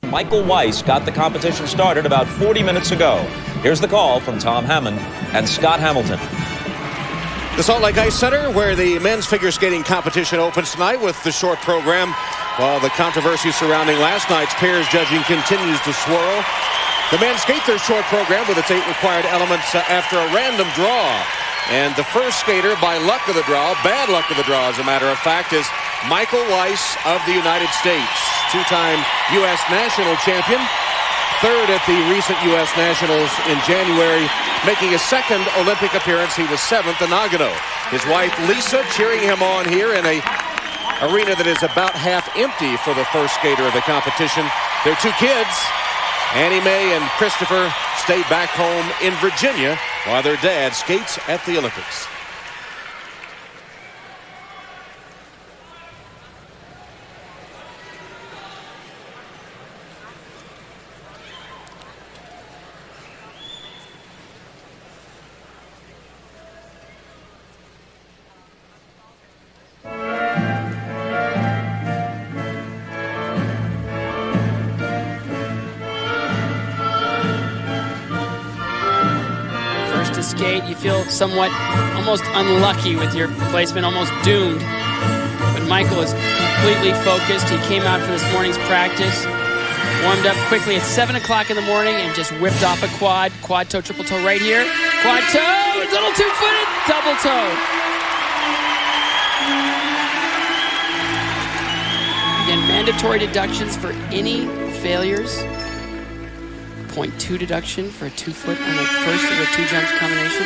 Michael Weiss got the competition started about 40 minutes ago. Here's the call from Tom Hammond and Scott Hamilton. The Salt Lake Ice Center, where the men's figure skating competition opens tonight with the short program, while the controversy surrounding last night's pairs judging continues to swirl. The men skate their short program with its 8 required elements after a random draw. And the first skater, by luck of the draw, bad luck of the draw as a matter of fact, is Michael Weiss of the United States, 2-time U.S. national champion, 3rd at the recent U.S. Nationals in January, making his 2nd Olympic appearance. He was 7th in Nagano. His wife, Lisa, cheering him on here in a arena that is about half empty for the first skater of the competition. Their 2 kids, Annie Mae and Christopher, stay back home in Virginia while their dad skates at the Olympics. To skate, you feel somewhat almost unlucky with your placement, almost doomed. But Michael is completely focused. He came out for this morning's practice, warmed up quickly at 7 o'clock in the morning, and just whipped off a quad toe, triple toe right here. Quad toe, little 2-footed, double toe. Again, mandatory deductions for any failures. 0.2 deduction for a 2-foot on the first of the 2 jumps combination.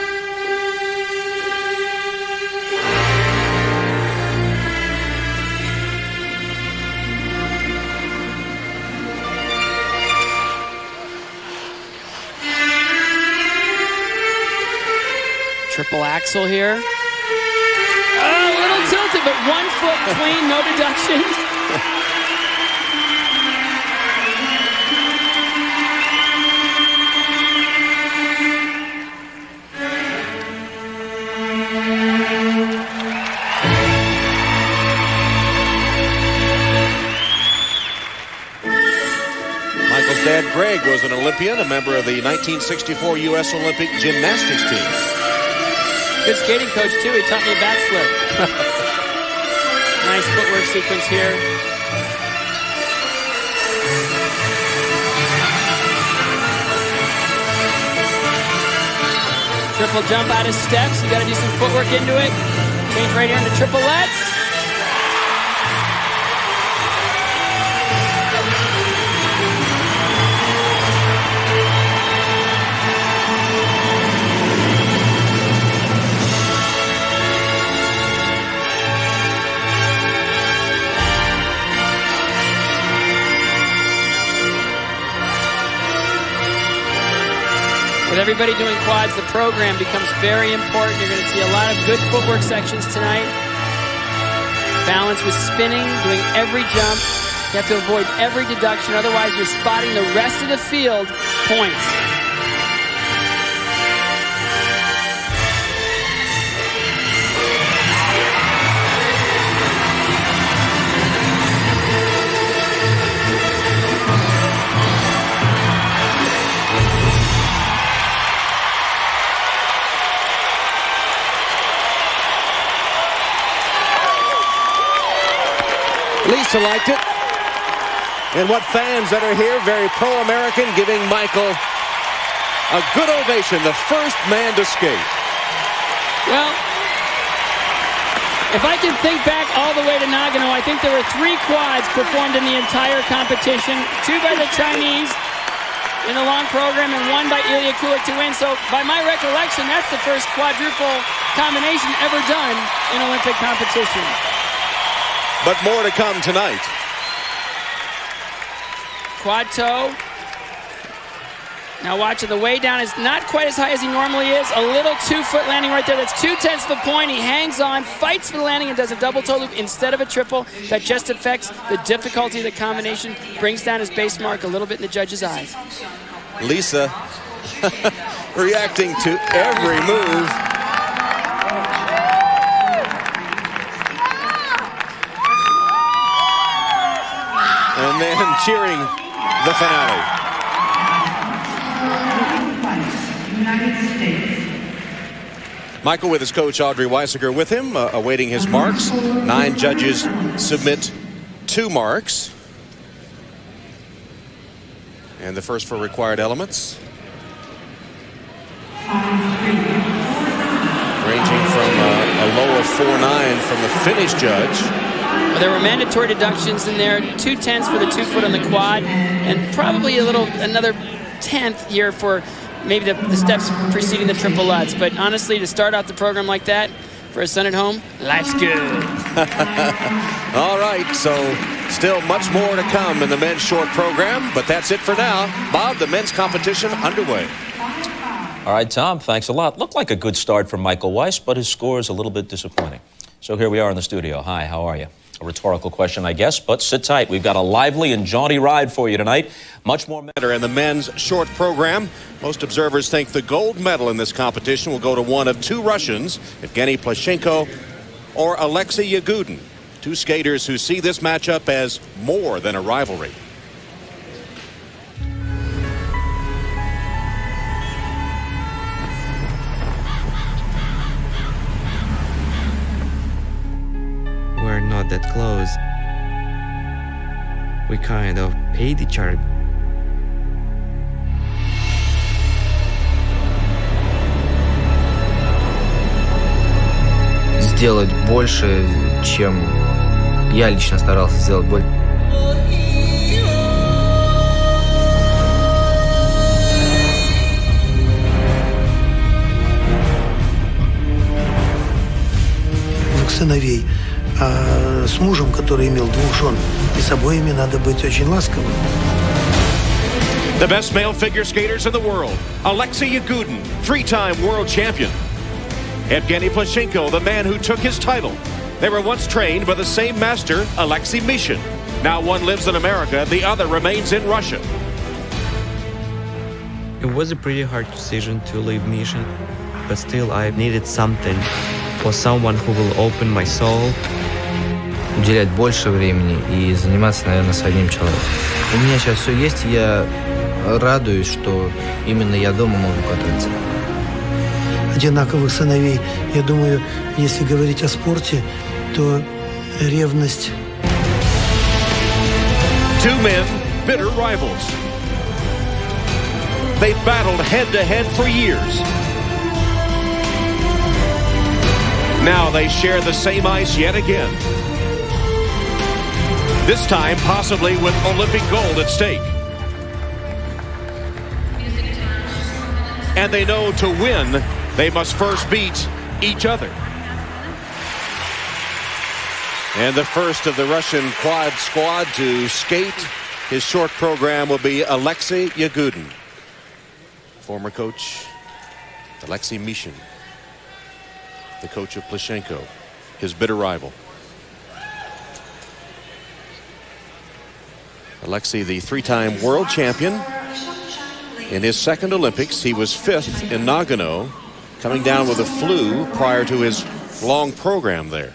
Triple axel here. A little tilted, but 1 foot clean, no deductions. Dad Greg was an Olympian, a member of the 1964 U.S. Olympic gymnastics team. Good skating coach, too. He taught me a backflip. Nice footwork sequence here. Triple jump out of steps. You got to do some footwork into it. Change right here into triplets. With everybody doing quads, the program becomes very important. You're going to see a lot of good footwork sections tonight. Balance with spinning, doing every jump. You have to avoid every deduction, otherwise you're spotting the rest of the field points. Lisa liked it. And what fans that are here, very pro-American, giving Michael a good ovation, the first man to skate. Well, if I can think back all the way to Nagano, I think there were 3 quads performed in the entire competition. 2 by the Chinese in the long program and 1 by Ilya Kulik to win. So by my recollection, that's the first quadruple combination ever done in Olympic competition. But more to come tonight. Quad toe. Now watch it, the way down is not quite as high as he normally is. A little 2-foot landing right there. That's 2/10 of a point. He hangs on, fights for the landing, and does a double toe loop instead of a triple. That just affects the difficulty of the combination, brings down his base mark a little bit in the judge's eyes. Lisa reacting to every move. And then cheering the finale. United States. Michael with his coach Audrey Weisiger with him, awaiting his marks. 9 judges submit 2 marks. And the first for required elements. Ranging from a low of 4.9 from the Finnish judge. Well, there were mandatory deductions in there, 2/10 for the 2-foot on the quad, and probably another 10th here for maybe the steps preceding the triple lutz. But honestly, to start out the program like that, for a son at home, life's good. All right, so still much more to come in the men's short program, but that's it for now. Bob, the men's competition underway. All right, Tom, thanks a lot. Looked like a good start for Michael Weiss, but his score is a little bit disappointing. So here we are in the studio. Hi, how are you? A rhetorical question, I guess, but sit tight. We've got a lively and jaunty ride for you tonight. Much more in the men's short program. Most observers think the gold medal in this competition will go to one of 2 Russians, Evgeny Plashenko or Alexei Yagudin. 2 skaters who see this matchup as more than a rivalry. We're not that close. We kind of hate each other. Сделать больше, чем я лично старался сделать больше. Сыновей, а с мужем, который имел 2 жен, и с обоими надо быть очень ласковым. The best male figure skaters in the world, Alexei Yagudin, 3-time world champion. Evgeny Plashenko, the man who took his title. They were once trained by the same master, Alexei Mishin. Now one lives in America, the other remains in Russia. It was a pretty hard decision to leave Mishin, but still I needed something for someone who will open my soul. Уделять больше времени и заниматься, наверное, самим человеком. У меня сейчас все есть, и я радуюсь, что именно я дома могу кататься. Одинаковых сыновей, я думаю, если говорить о спорте, то ревность. 2 men, bitter rivals. They've battled head-to-head for years. Now they share the same ice yet again. This time, possibly with Olympic gold at stake. And they know to win, they must first beat each other. And the first of the Russian quad squad to skate his short program will be Alexei Yagudin. Former coach Alexei Mishin, the coach of Plashenko, his bitter rival. Alexei, the 3-time world champion. In his second Olympics, he was 5th in Nagano, coming down with a flu prior to his long program there.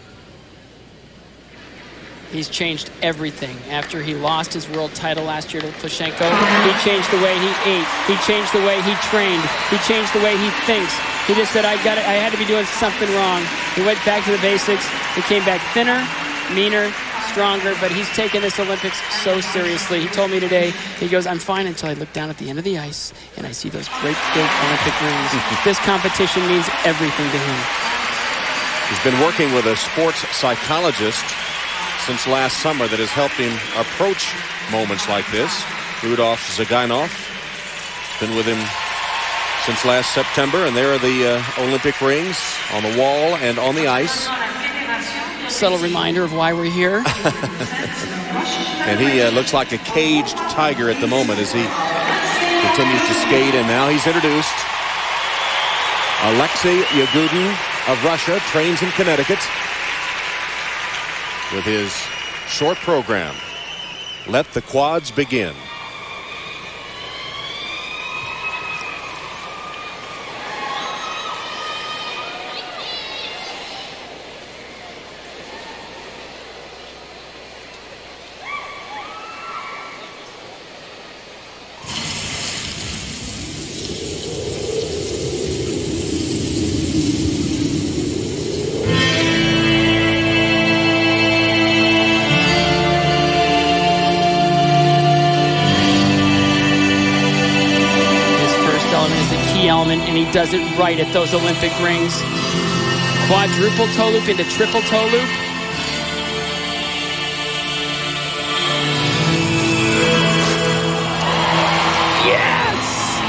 He's changed everything. After he lost his world title last year to Plashenko, he changed the way he ate. He changed the way he trained. He changed the way he thinks. He just said, I had to be doing something wrong. He went back to the basics. He came back thinner, meaner, stronger, but he's taken this Olympics so seriously. He told me today, he goes, I'm fine until I look down at the end of the ice and I see those great big Olympic rings. This competition means everything to him. He's been working with a sports psychologist since last summer that has helped him approach moments like this. Rudolf Zagainov been with him since last September, and there are the Olympic rings on the wall and on the ice. Subtle reminder of why we're here. And he looks like a caged tiger at the moment as he continues to skate, and now he's introduced Alexei Yagudin of Russia, trains in Connecticut, with his short program. Let the quads begin. element, and he does it right at those Olympic rings. Quadruple toe loop into triple toe loop. Yes!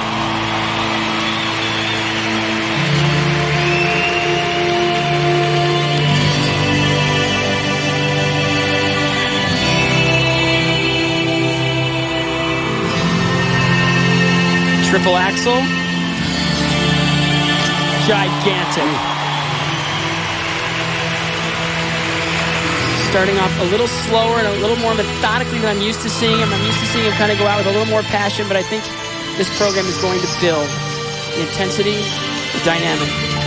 Triple axel. Gigantic. Starting off a little slower and a little more methodically than I'm used to seeing him. I'm used to seeing him kind of go out with a little more passion, but I think this program is going to build the intensity, the dynamic.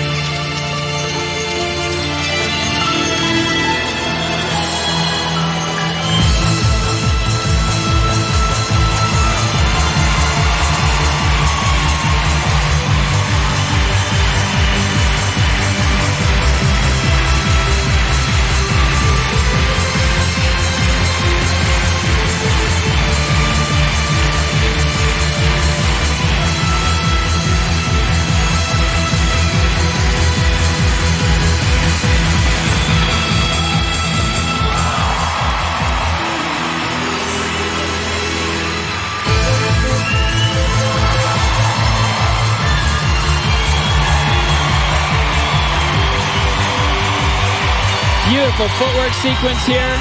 Beautiful footwork sequence here.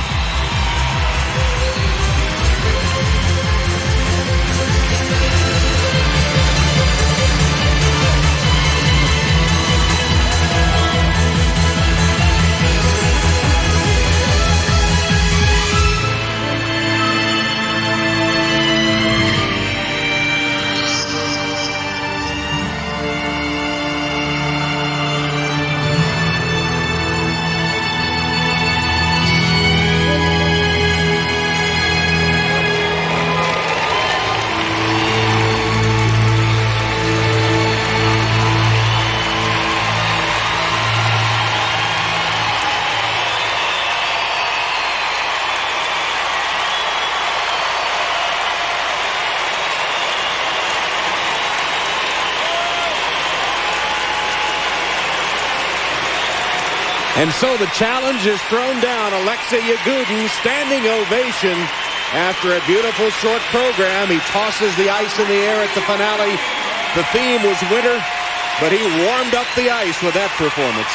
And so the challenge is thrown down. Alexei Yagudin, standing ovation after a beautiful short program. He tosses the ice in the air at the finale. The theme was winter, but he warmed up the ice with that performance.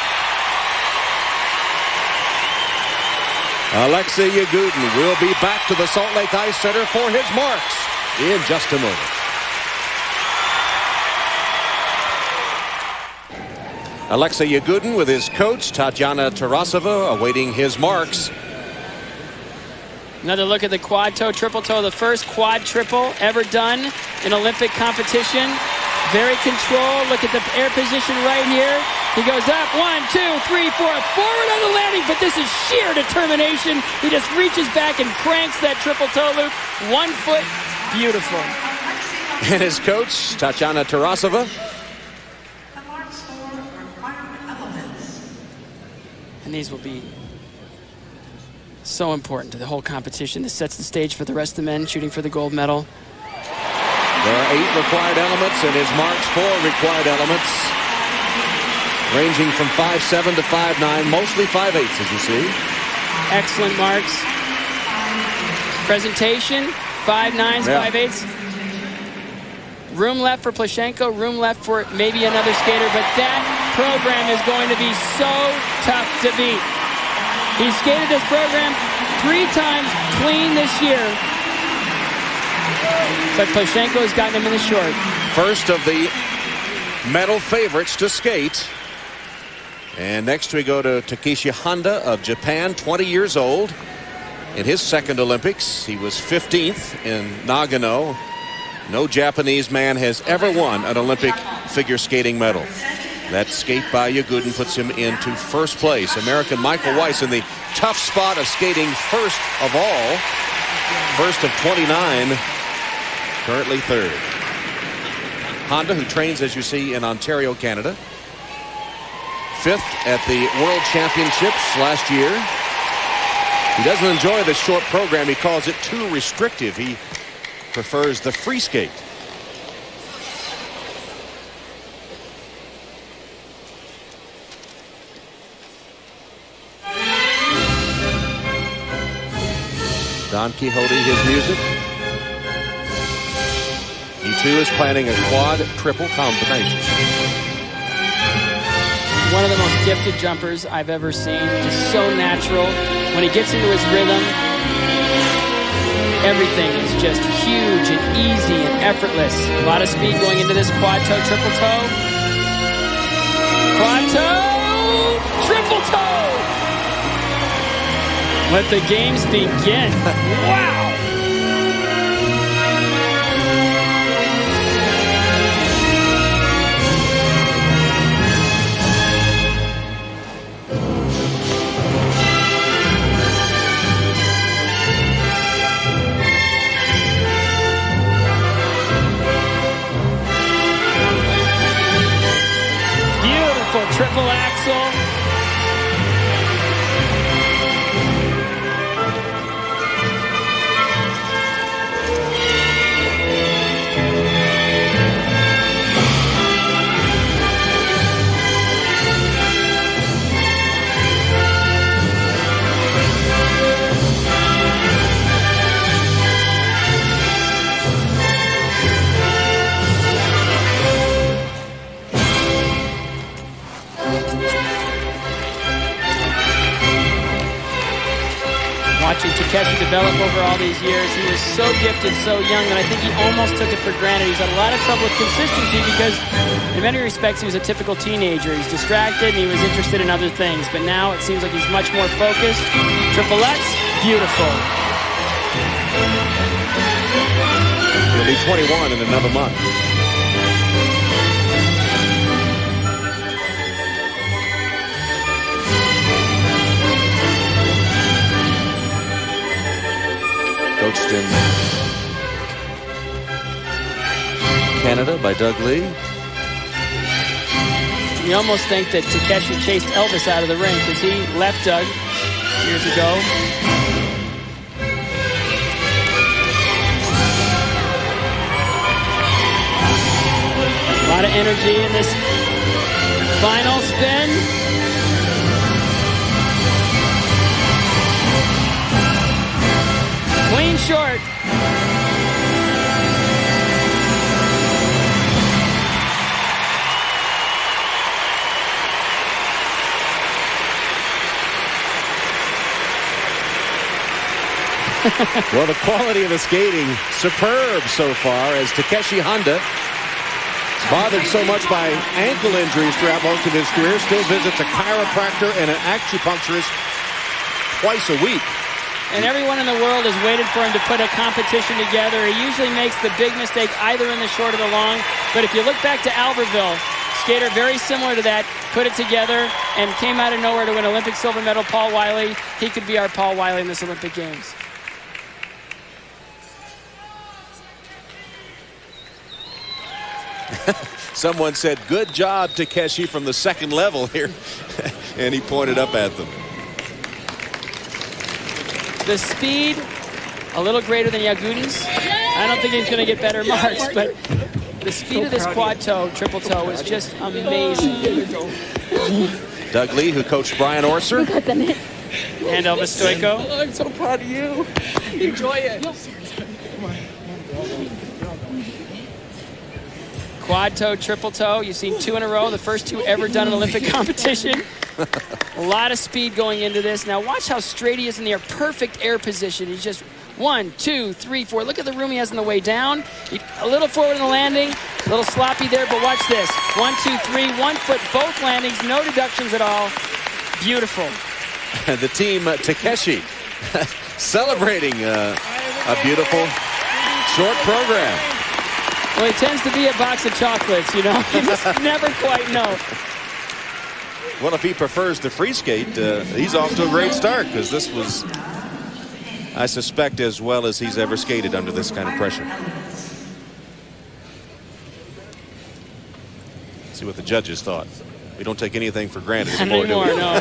Alexei Yagudin will be back to the Salt Lake Ice Center for his marks in just a moment. Alexei Yagudin with his coach, Tatyana Tarasova, awaiting his marks. Another look at the quad toe, triple toe, the first quad triple ever done in Olympic competition. Very controlled. Look at the air position right here. He goes up, 1, 2, 3, 4, forward on the landing, but this is sheer determination. He just reaches back and cranks that triple toe loop. 1 foot, beautiful. And his coach, Tatyana Tarasova. And these will be so important to the whole competition. This sets the stage for the rest of the men shooting for the gold medal. There are 8 required elements, and his marks 4 required elements, ranging from 5'7" to 5'9", mostly 5'8", as you see. Excellent marks. Presentation, 5'9", 5'8". Room left for Plashenko, room left for maybe another skater, but that program is going to be so tough to beat. He skated this program 3 times clean this year, but Plashenko has gotten him in the short. First of the medal favorites to skate. And next we go to Takeshi Honda of Japan, 20 years old. In his second Olympics, he was 15th in Nagano. No Japanese man has ever won an Olympic figure skating medal. That skate by Yagudin puts him into first place. American Michael Weiss in the tough spot of skating first of all. First of 29, currently third. Honda, who trains, as you see, in Ontario, Canada. 5th at the World Championships last year. He doesn't enjoy the short program. He calls it too restrictive. He prefers the free skate. Don Quixote his music. He too is planning a quad triple combination. One of the most gifted jumpers I've ever seen. Just so natural. When he gets into his rhythm, everything is just huge and easy and effortless. A lot of speed going into this quad toe, triple toe. Quad toe, triple toe. Let the games begin. Wow. Triple axel. Watching Takeshi develop over all these years, he was so gifted, so young, that I think he almost took it for granted. He's had a lot of trouble with consistency because, in many respects, he was a typical teenager. He's distracted and he was interested in other things, but now it seems like he's much more focused. Triple X, beautiful. He'll be 21 in another month. Coached in Canada by Doug Lee. You almost think that Takeshi chased Elvis out of the ring because he left Doug years ago. A lot of energy in this final spin. Clean short. Well, the quality of the skating, superb so far, as Takeshi Honda, bothered so much by ankle injuries throughout most of his career, still visits a chiropractor and an acupuncturist twice a week. And everyone in the world has waited for him to put a competition together. He usually makes the big mistake either in the short or the long. But if you look back to Albertville, skater very similar to that, put it together and came out of nowhere to win Olympic silver medal. Paul Wiley. He could be our Paul Wiley in this Olympic Games. Someone said, good job, Takeshi, from the second level here. And he pointed up at them. The speed, a little greater than Yaguni's. I don't think he's going to get better marks, but the speed of this quad toe, triple toe, is just amazing. Doug Lee, who coached Brian Orser. And Elvis Stoico. I'm so proud of you. Enjoy it. Quad toe, triple toe. You've seen two in a row, the first two ever done in Olympic competition. A lot of speed going into this. Now watch how straight he is in the air. Perfect air position. He's just 1, 2, 3, 4. Look at the room he has on the way down. A little forward in the landing. A little sloppy there, but watch this. 1, 2, 3. 1 foot, both landings. No deductions at all. Beautiful. The team Takeshi celebrating a beautiful short program. Well, he tends to be a box of chocolates, you know. You just never quite know. Well, if he prefers the free skate, he's off to a great start, because this was, I suspect, as well as he's ever skated under this kind of pressure. Let's see what the judges thought. We don't take anything for granted anymore, do we? No.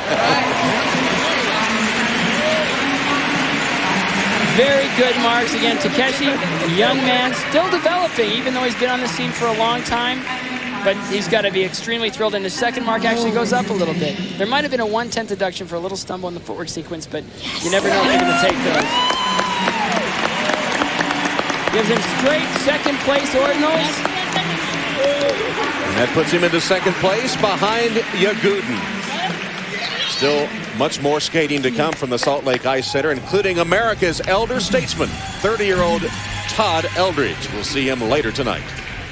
Very good marks. Again, Takeshi, young man, still developing, even though he's been on the scene for a long time. But he's got to be extremely thrilled. And the second mark actually goes up a little bit. There might have been a 1/10 deduction for a little stumble in the footwork sequence, but you never know if you're going to take those. Gives him straight second-place ordinals. And that puts him into second place behind Yagudin. Still much more skating to come from the Salt Lake Ice Center, including America's elder statesman, 30-year-old Todd Eldridge. We'll see him later tonight.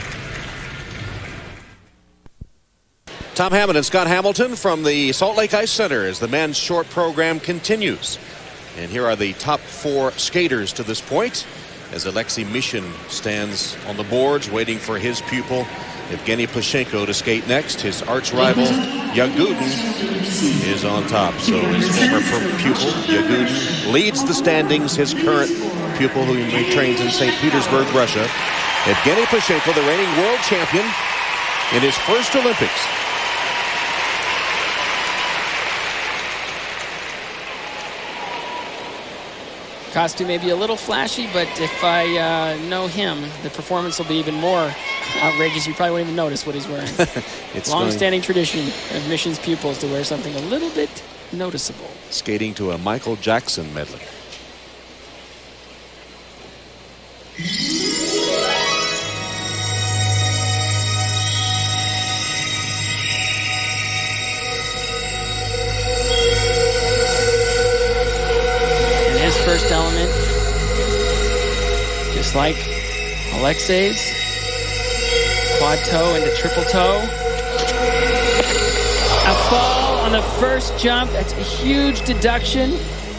Tom Hammond and Scott Hamilton from the Salt Lake Ice Center as the men's short program continues. And here are the top 4 skaters to this point, as Alexei Mishin stands on the boards waiting for his pupil Evgeny Plashenko to skate next. His arch rival Yagudin is on top. So his former pupil Yagudin leads the standings. His current pupil, who trains in St. Petersburg, Russia, Evgeny Plashenko, the reigning world champion in his first Olympics. Costume may be a little flashy, but if I know him, the performance will be even more outrageous. You probably won't even notice what he's wearing. It's long-standing tradition of Mission's pupils to wear something a little bit noticeable. Skating to a Michael Jackson medley. First element, just like Alexei's, quad toe into triple toe. A fall on the first jump. That's a huge deduction.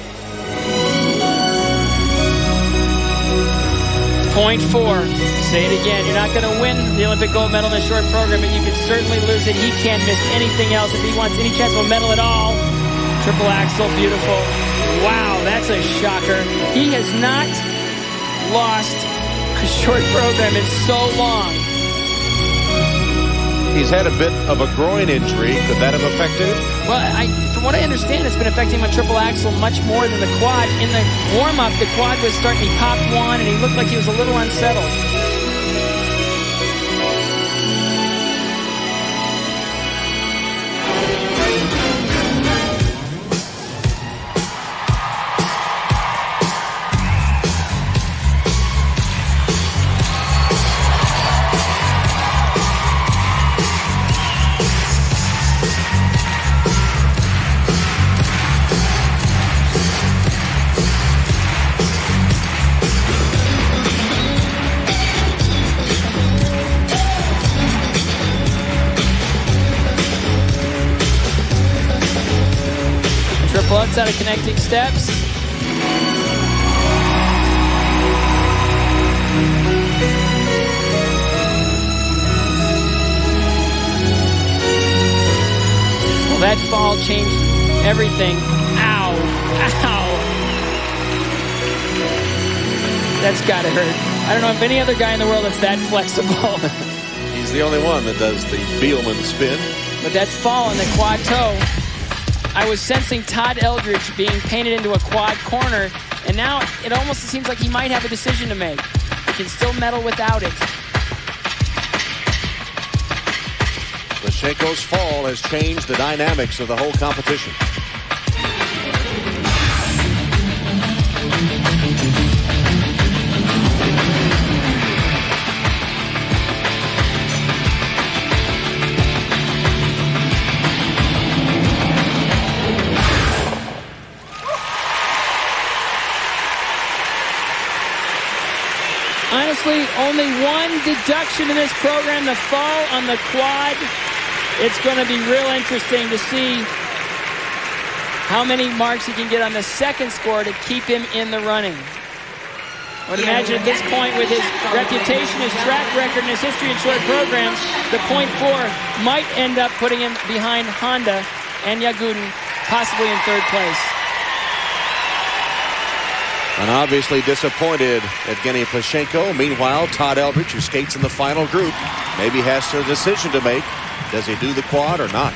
Point 4. Say it again. You're not going to win the Olympic gold medal in the short program, but you can certainly lose it. He can't miss anything else if he wants any chance of a medal at all. Triple axel, beautiful. Wow, that's a shocker. He has not lost a short program in so long. He's had a bit of a groin injury. Could that have affected him? Well, from what I understand, it's been affecting my triple axel much more than the quad. In the warm-up, the quad was starting, he popped one, and he looked like he was a little unsettled. Out of connecting steps. Well, that fall changed everything. Ow. Ow. That's gotta hurt. I don't know if any other guy in the world that's that flexible. He's the only one that does the Bielman spin. But that fall on the quad toe, I was sensing Todd Eldridge being painted into a quad corner, and now it almost seems like he might have a decision to make. He can still medal without it. Plashenko's fall has changed the dynamics of the whole competition. Honestly, only one deduction in this program, the fall on the quad. It's going to be real interesting to see how many marks he can get on the second score to keep him in the running. I would imagine at this point, with his reputation, his track record, and his history in short programs, the .4 might end up putting him behind Honda and Yagudin, possibly in third place. And obviously disappointed Evgeny Plashenko. Meanwhile, Todd Eldridge, who skates in the final group, maybe has a decision to make. Does he do the quad or not?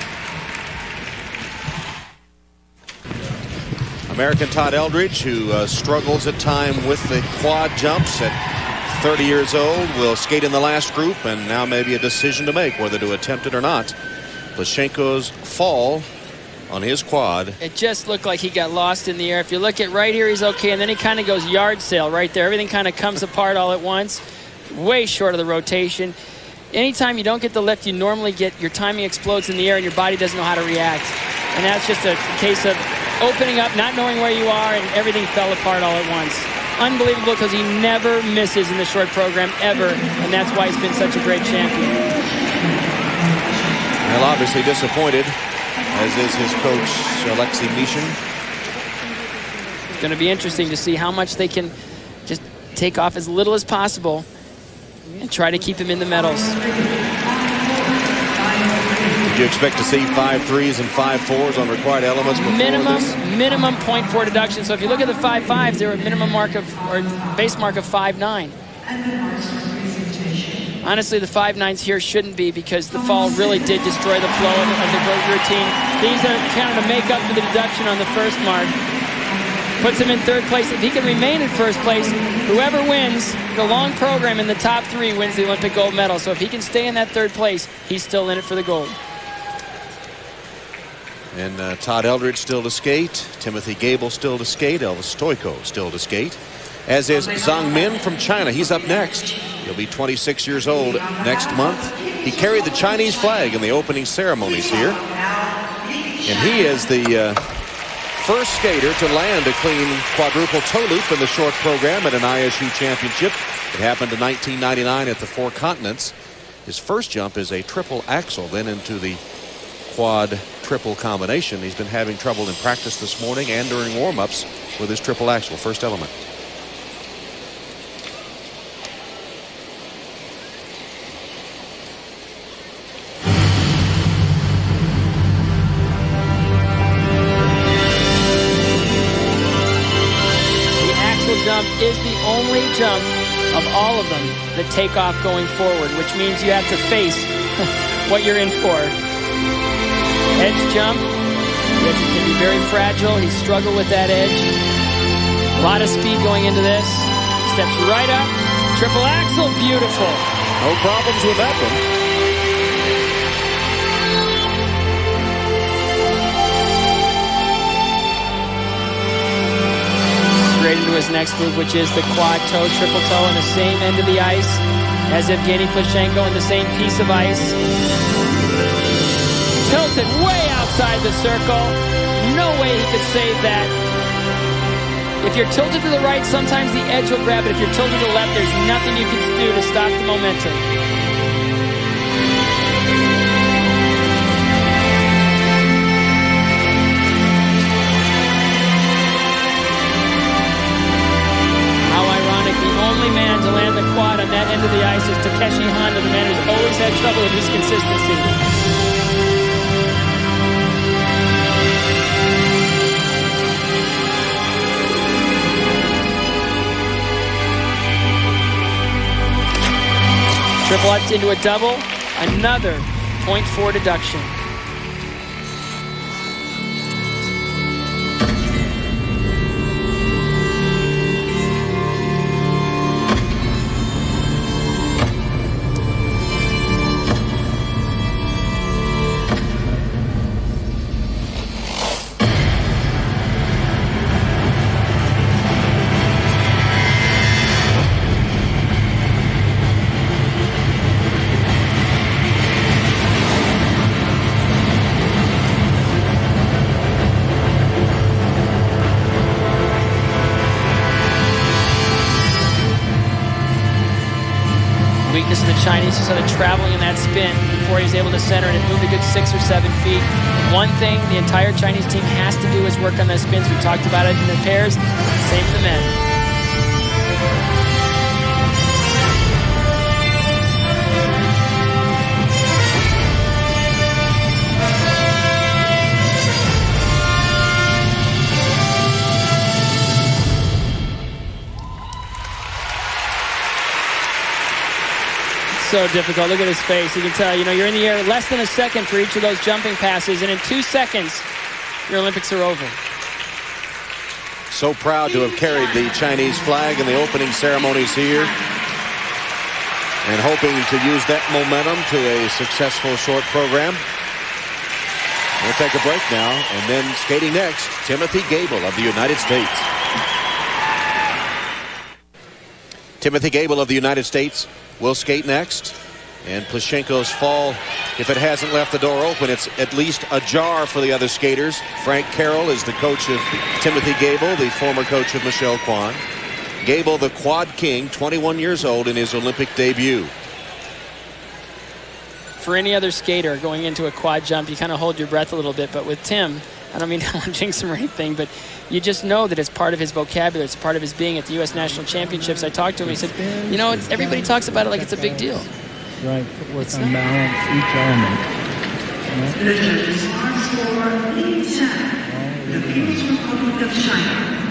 American Todd Eldridge, who struggles at time with the quad jumps at 30 years old, will skate in the last group, and now maybe a decision to make whether to attempt it or not. Plashenko's fall on his quad. It just looked like he got lost in the air. If you look at right here, he's okay, and then he kind of goes yard sale right there. Everything kind of comes apart all at once. Way short of the rotation. Anytime you don't get the lift, you normally get your timing explodes in the air and your body doesn't know how to react. And that's just a case of opening up, not knowing where you are, and everything fell apart all at once. Unbelievable, because he never misses in the short program, ever, and that's why he's been such a great champion. Well, obviously disappointed, as is his coach, Alexei Mishin. It's going to be interesting to see how much they can just take off as little as possible and try to keep him in the medals. Did you expect to see 5.3s and 5.4s on required elements before this? Minimum 0.4 deduction. So if you look at the 5.5s, they were at minimum mark of, or base mark of 5.9. Honestly, the 5.9s here shouldn't be, because the fall really did destroy the flow of the routine. These are kind of to make up for the deduction on the first mark. Puts him in third place. If he can remain in first place, whoever wins the long program in the top 3 wins the Olympic gold medal. So if he can stay in that third place, he's still in it for the gold. And Todd Eldridge still to skate. Timothy Gable still to skate. Elvis Stoico still to skate. As is Zhang Min from China. He's up next. He'll be 26 years old next month. He carried the Chinese flag in the opening ceremonies here. And he is the first skater to land a clean quadruple toe loop in the short program at an ISU championship. It happened in 1999 at the Four Continents. His first jump is a triple axel, then into the quad triple combination. He's been having trouble in practice this morning and during warm-ups with his triple axel, first element. Is the only jump of all of them that take off going forward, which means you have to face what you're in for. Edge jump. The edge can be very fragile. He struggled with that edge. A lot of speed going into this. Steps right up. Triple axel. Beautiful. No problems with that one. Straight into his next move, which is the quad toe, triple toe on the same end of the ice as Evgeny Plushenko in the same piece of ice. Tilted way outside the circle. No way he could save that. If you're tilted to the right, sometimes the edge will grab it. If you're tilted to the left, there's nothing you can do to stop the momentum. Only man to land the quad on that end of the ice is Takeshi Honda, the man who's always had trouble with his consistency. Triple X into a double, another 0.4 deduction. Chinese who started traveling in that spin before he was able to center, and it moved a good 6 or 7 feet. One thing the entire Chinese team has to do is work on those spins. We talked about it in the pairs, same for the men. So difficult. Look at his face. You can tell, you're in the air less than a second for each of those jumping passes, and in 2 seconds, your Olympics are over. So proud to have carried the Chinese flag in the opening ceremonies here, and hoping to use that momentum to a successful short program. We'll take a break now, and then skating next, Timothy Gable of the United States. Timothy Gable of the United States will skate next. And Plushenko's fall, if it hasn't left the door open, it's at least ajar for the other skaters. Frank Carroll is the coach of Timothy Gable, the former coach of Michelle Kwan. Gable, the quad king, 21 years old in his Olympic debut. For any other skater going into a quad jump, you kind of hold your breath a little bit. But with Tim, I don't mean to jinx him or anything, but you just know that it's part of his vocabulary. It's part of his being at the U.S. National Championships. I talked to him. He said, you know, everybody talks about it like it's a big deal. Right, footwork on balance, each element. The judges are for Li Chen, the People's Republic of China.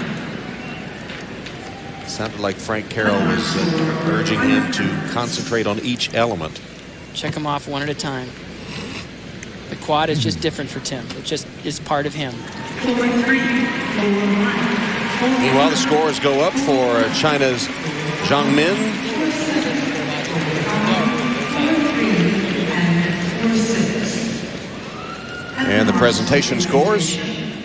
Sounded like Frank Carroll was urging him to concentrate on each element. Check them off one at a time. The quad is just different for Tim. It just is part of him. 4-3, 4-1. Meanwhile, the scores go up for China's Zhang Min. And the presentation scores.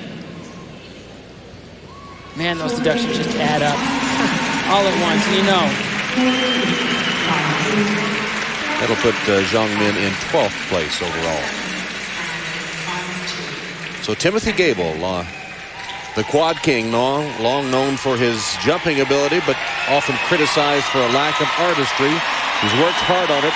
Man, those deductions just add up all at once, and you know. That'll put Zhang Min in 12th place overall. So Timothy Gable, the quad king, long known for his jumping ability, but often criticized for a lack of artistry. He's worked hard on it.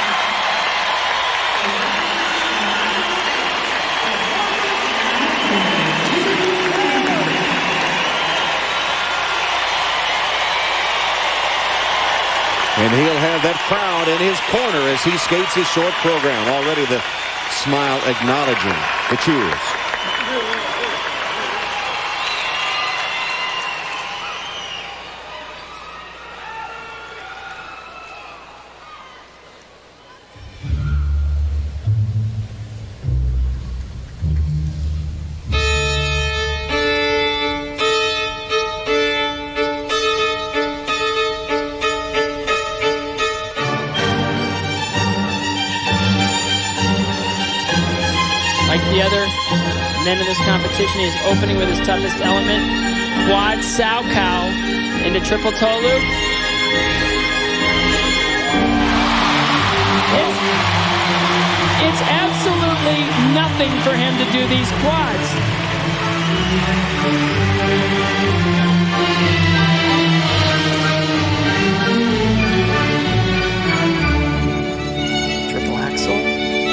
And he'll have that crowd in his corner as he skates his short program. Already the smile acknowledging the cheers. Like the other men in this competition, he's opening with his toughest element, quad sow cow into triple toe loop. It's absolutely nothing for him to do these quads. Triple axel.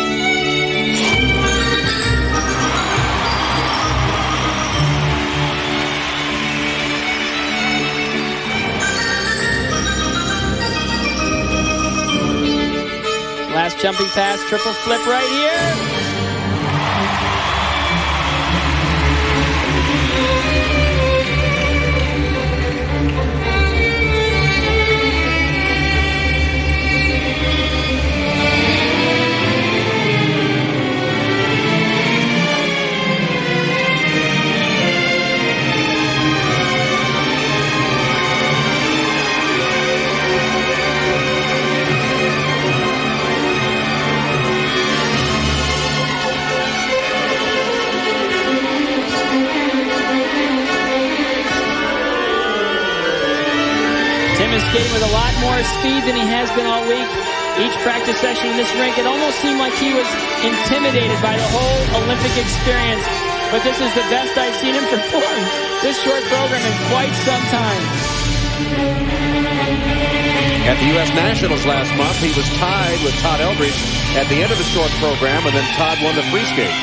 Last jumping pass, triple flip right here. Tim is skating with a lot more speed than he has been all week. Each practice session in this rink, it almost seemed like he was intimidated by the whole Olympic experience. But this is the best I've seen him perform this short program in quite some time. At the U.S. Nationals last month, he was tied with Todd Eldridge at the end of the short program, and then Todd won the free skate.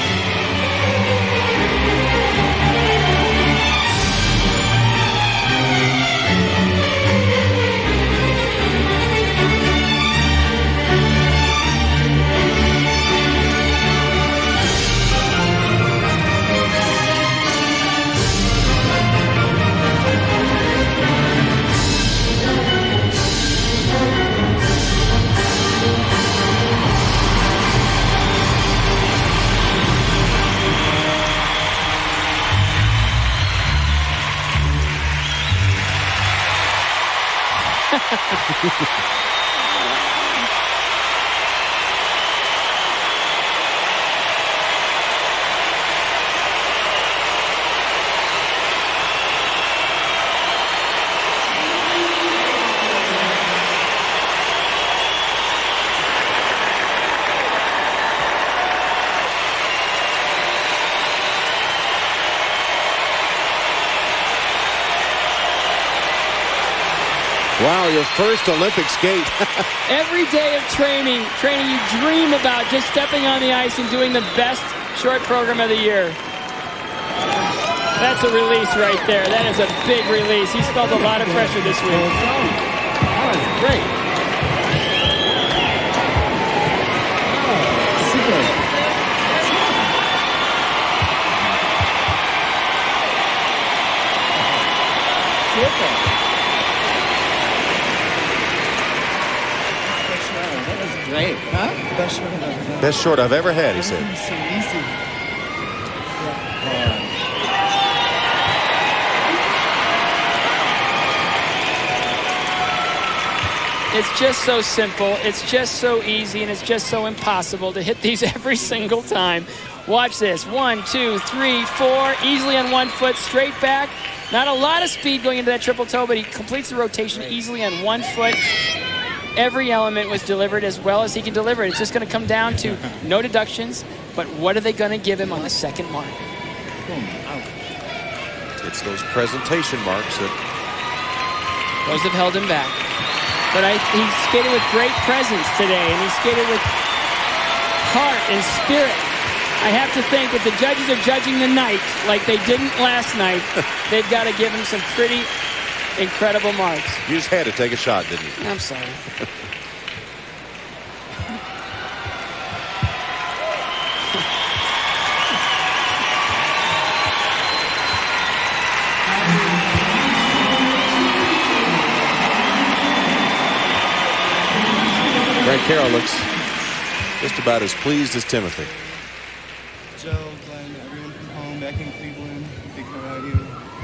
your first Olympic skate. Every day of training you dream about just stepping on the ice and doing the best short program of the year. That's a release right there. That is a big release. He's felt a lot of pressure this week. That was great. That was great, huh? Best short I've ever had, he said. So easy. It's just so simple, it's just so easy, and it's just so impossible to hit these every single time. Watch this. 1, 2, 3, 4. Easily on one foot, straight back. Not a lot of speed going into that triple toe, but he completes the rotation easily on one foot. Every element was delivered as well as he can deliver it. It's just going to come down to no deductions, but what are they going to give him on the second mark? It's those presentation marks that... Those have held him back. But he skated with great presence today, and he skated with heart and spirit. I have to think if the judges are judging the night like they didn't last night, they've got to give him some pretty incredible marks. You just had to take a shot, didn't you? I'm sorry. Grant Carroll looks just about as pleased as Timothy. Joe, Glenn, everyone from home, back in Cleveland, big hello to you.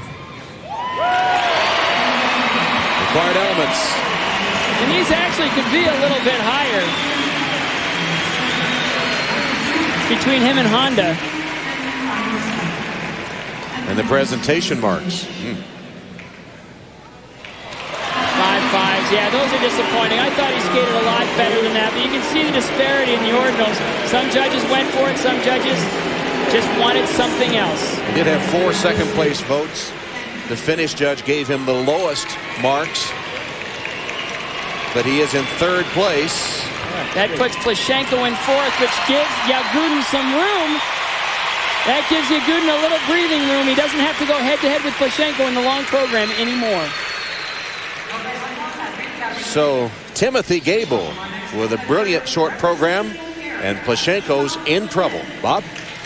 Required elements. And these actually could be a little bit higher. Between him and Honda. And the presentation marks. 5.5s. Yeah, those are disappointing. I thought he skated a lot better than that, but you can see the disparity in the ordinals. Some judges went for it, some judges just wanted something else. He did have 4 second-place votes. The finish judge gave him the lowest marks, but he is in 3rd place. That puts Plashenko in 4th, which gives Yagudin some room. That gives Yagudin a little breathing room. He doesn't have to go head-to-head with Plashenko in the long program anymore. So Timothy Gable with a brilliant short program, and Plashenko's in trouble. Bob?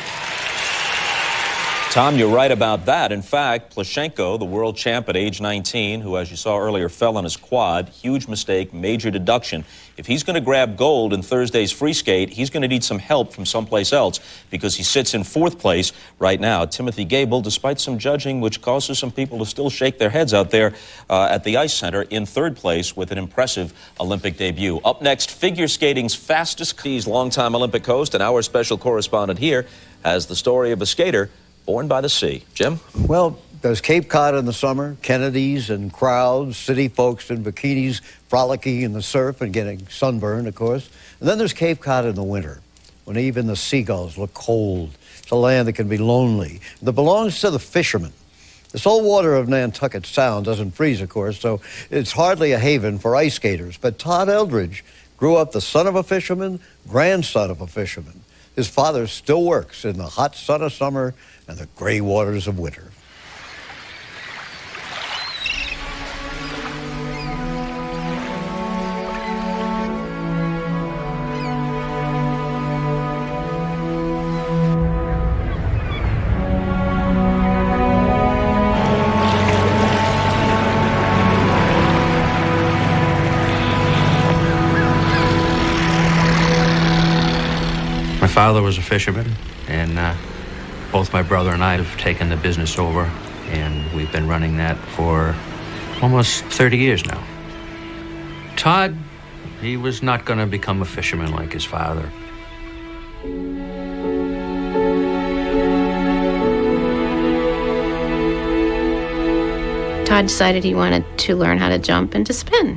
Tom, you're right about that. In fact, Plashenko, the world champ at age 19, who, as you saw earlier, fell on his quad, huge mistake, major deduction. If he's going to grab gold in Thursday's free skate, he's going to need some help from someplace else because he sits in 4th place right now. Timothy Gable, despite some judging, which causes some people to still shake their heads out there at the Ice Center, in 3rd place with an impressive Olympic debut. Up next, figure skating's fastest. He's longtime Olympic host and our special correspondent here has the story of a skater born by the sea. Jim? Well, there's Cape Cod in the summer, Kennedy's and crowds, city folks in bikinis frolicking in the surf and getting sunburned, of course. And then there's Cape Cod in the winter, when even the seagulls look cold. It's a land that can be lonely, that belongs to the fishermen. The salt water of Nantucket Sound doesn't freeze, of course, so it's hardly a haven for ice skaters. But Todd Eldridge grew up the son of a fisherman, grandson of a fisherman. His father still works in the hot sun of summer and the gray waters of winter. My father was a fisherman, and both my brother and I have taken the business over, and we've been running that for almost 30 years now. Todd, he was not going to become a fisherman like his father. Todd decided he wanted to learn how to jump and to spin.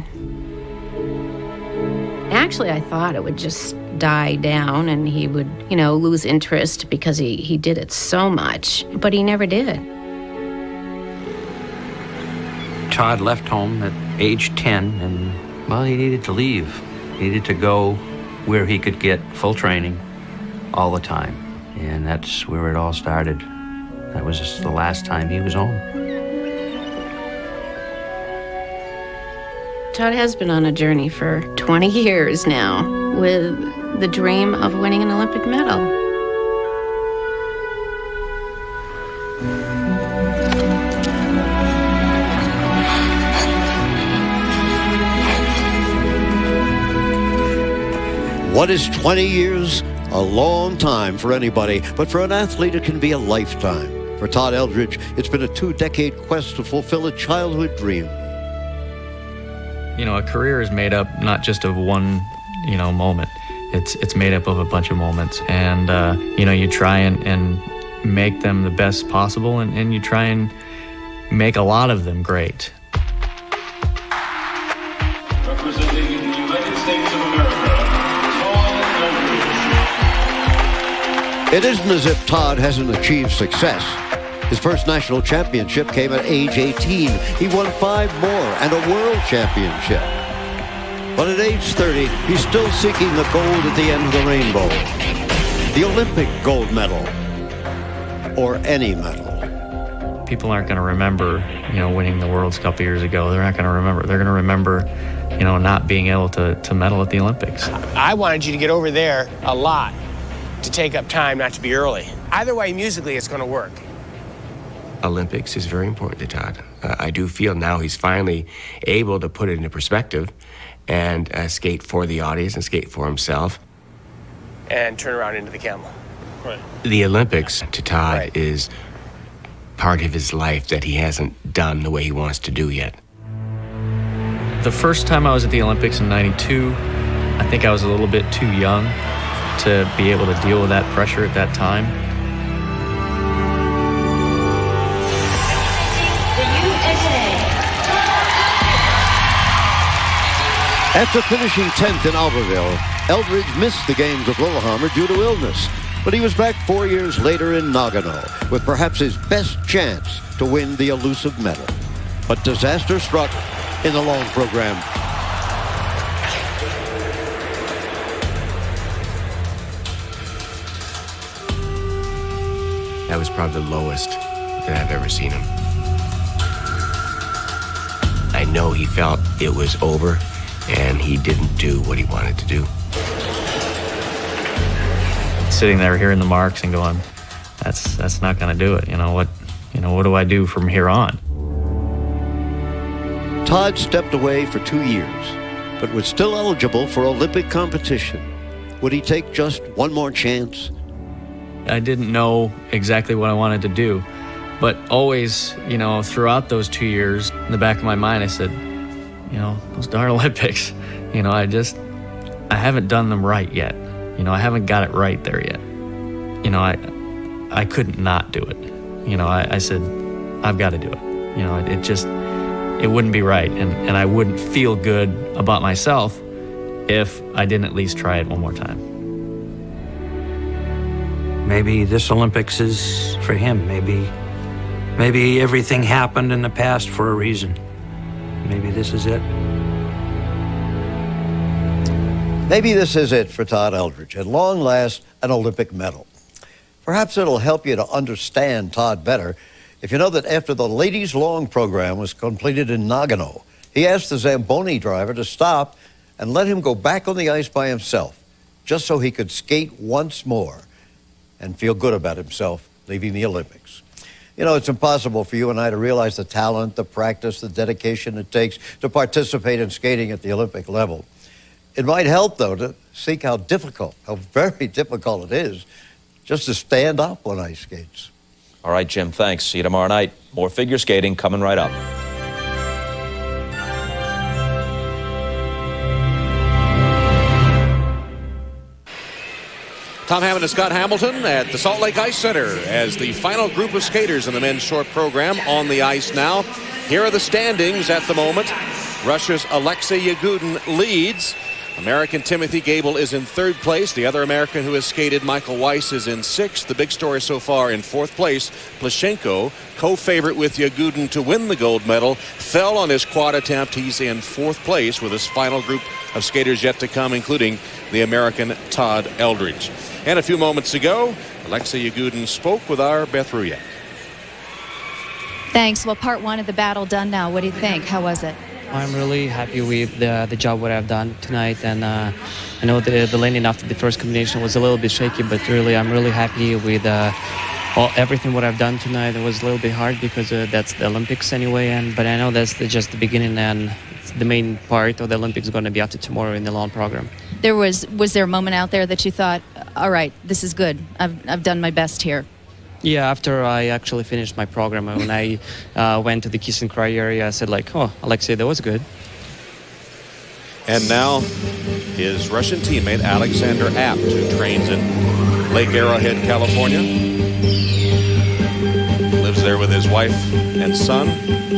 Actually, I thought it would just die down and he would, lose interest because he did it so much, but he never did. Todd left home at age 10, and, well, he needed to leave. He needed to go where he could get full training all the time. And that's where it all started. That was just the last time he was home. Todd has been on a journey for 20 years now with the dream of winning an Olympic medal. What is 20 years? A long time for anybody, but for an athlete it can be a lifetime. For Todd Eldredge, it's been a 2-decade quest to fulfill a childhood dream. You know, a career is made up not just of one, moment. It's made up of a bunch of moments. And, you try and make them the best possible, and you try and make a lot of them great. Representing the United States of America, Tom Hammond. It isn't as if Todd hasn't achieved success. His first national championship came at age 18. He won 5 more and a world championship. But at age 30, he's still seeking the gold at the end of the rainbow. The Olympic gold medal. Or any medal. People aren't going to remember, winning the World's Cup years ago. They're not going to remember. They're going to remember, not being able to medal at the Olympics. I wanted you to get over there a lot, to take up time, not to be early. Either way, musically, it's going to work. Olympics is very important to Todd. I do feel now he's finally able to put it into perspective and skate for the audience and skate for himself. And turn around into the camel. Right. The Olympics to Todd is part of his life that he hasn't done the way he wants to do yet. The first time I was at the Olympics in '92, I think I was a little bit too young to be able to deal with that pressure at that time. After finishing 10th in Albertville, Eldredge missed the games of Lillehammer due to illness. But he was back 4 years later in Nagano with perhaps his best chance to win the elusive medal. But disaster struck in the long program. That was probably the lowest that I've ever seen him. I know he felt it was over, and he didn't do what he wanted to do. Sitting there hearing the marks and going, that's not going to do it. What do I do from here on? Todd stepped away for 2 years, but was still eligible for Olympic competition. Would he take just one more chance? I didn't know exactly what I wanted to do, but always, throughout those 2 years, in the back of my mind, I said, those darn Olympics, I haven't done them right yet. I haven't got it right there yet. I couldn't not do it. I said, I've got to do it. It wouldn't be right, and I wouldn't feel good about myself if I didn't at least try it one more time. Maybe this Olympics is for him. Maybe everything happened in the past for a reason. Maybe this is it. Maybe this is it for Todd Eldredge. At long last, an Olympic medal. Perhaps it'll help you to understand Todd better if you know that after the ladies' long program was completed in Nagano, he asked the Zamboni driver to stop and let him go back on the ice by himself, just so he could skate once more and feel good about himself leaving the Olympics. It's impossible for you and I to realize the talent, the practice, the dedication it takes to participate in skating at the Olympic level. It might help, though, to see how very difficult it is just to stand up on ice skates. All right, Jim, thanks. See you tomorrow night. More figure skating coming right up. Tom Hammond and Scott Hamilton at the Salt Lake Ice Center as the final group of skaters in the men's short program on the ice now. Here are the standings at the moment. Russia's Alexei Yagudin leads American Timothy Gable is in 3rd place. The other American who has skated, Michael Weiss, is in 6th. The big story so far in 4th place, Plashenko, co-favorite with Yagudin to win the gold medal, fell on his quad attempt. He's in 4th place with his final group of skaters yet to come, including the American Todd Eldridge. And a few moments ago, Alexei Yagudin spoke with our Beth Ruyak. Thanks. Well, part 1 of the battle done now. What do you think? How was it? I'm really happy with the job what I've done tonight, and I know the landing after the first combination was a little bit shaky, but really I'm really happy with everything what I've done tonight. It was a little bit hard because that's the Olympics anyway, but I know that's just the beginning, and the main part of the Olympics is going to be after tomorrow in the long program. Was there a moment out there that you thought, all right, this is good, I've done my best here? Yeah, after I actually finished my program, when I went to the kiss and cry area, I said like, oh, Alexei, that was good. And now his Russian teammate Alexander Apt, who trains in Lake Arrowhead, California. Lives there with his wife and son.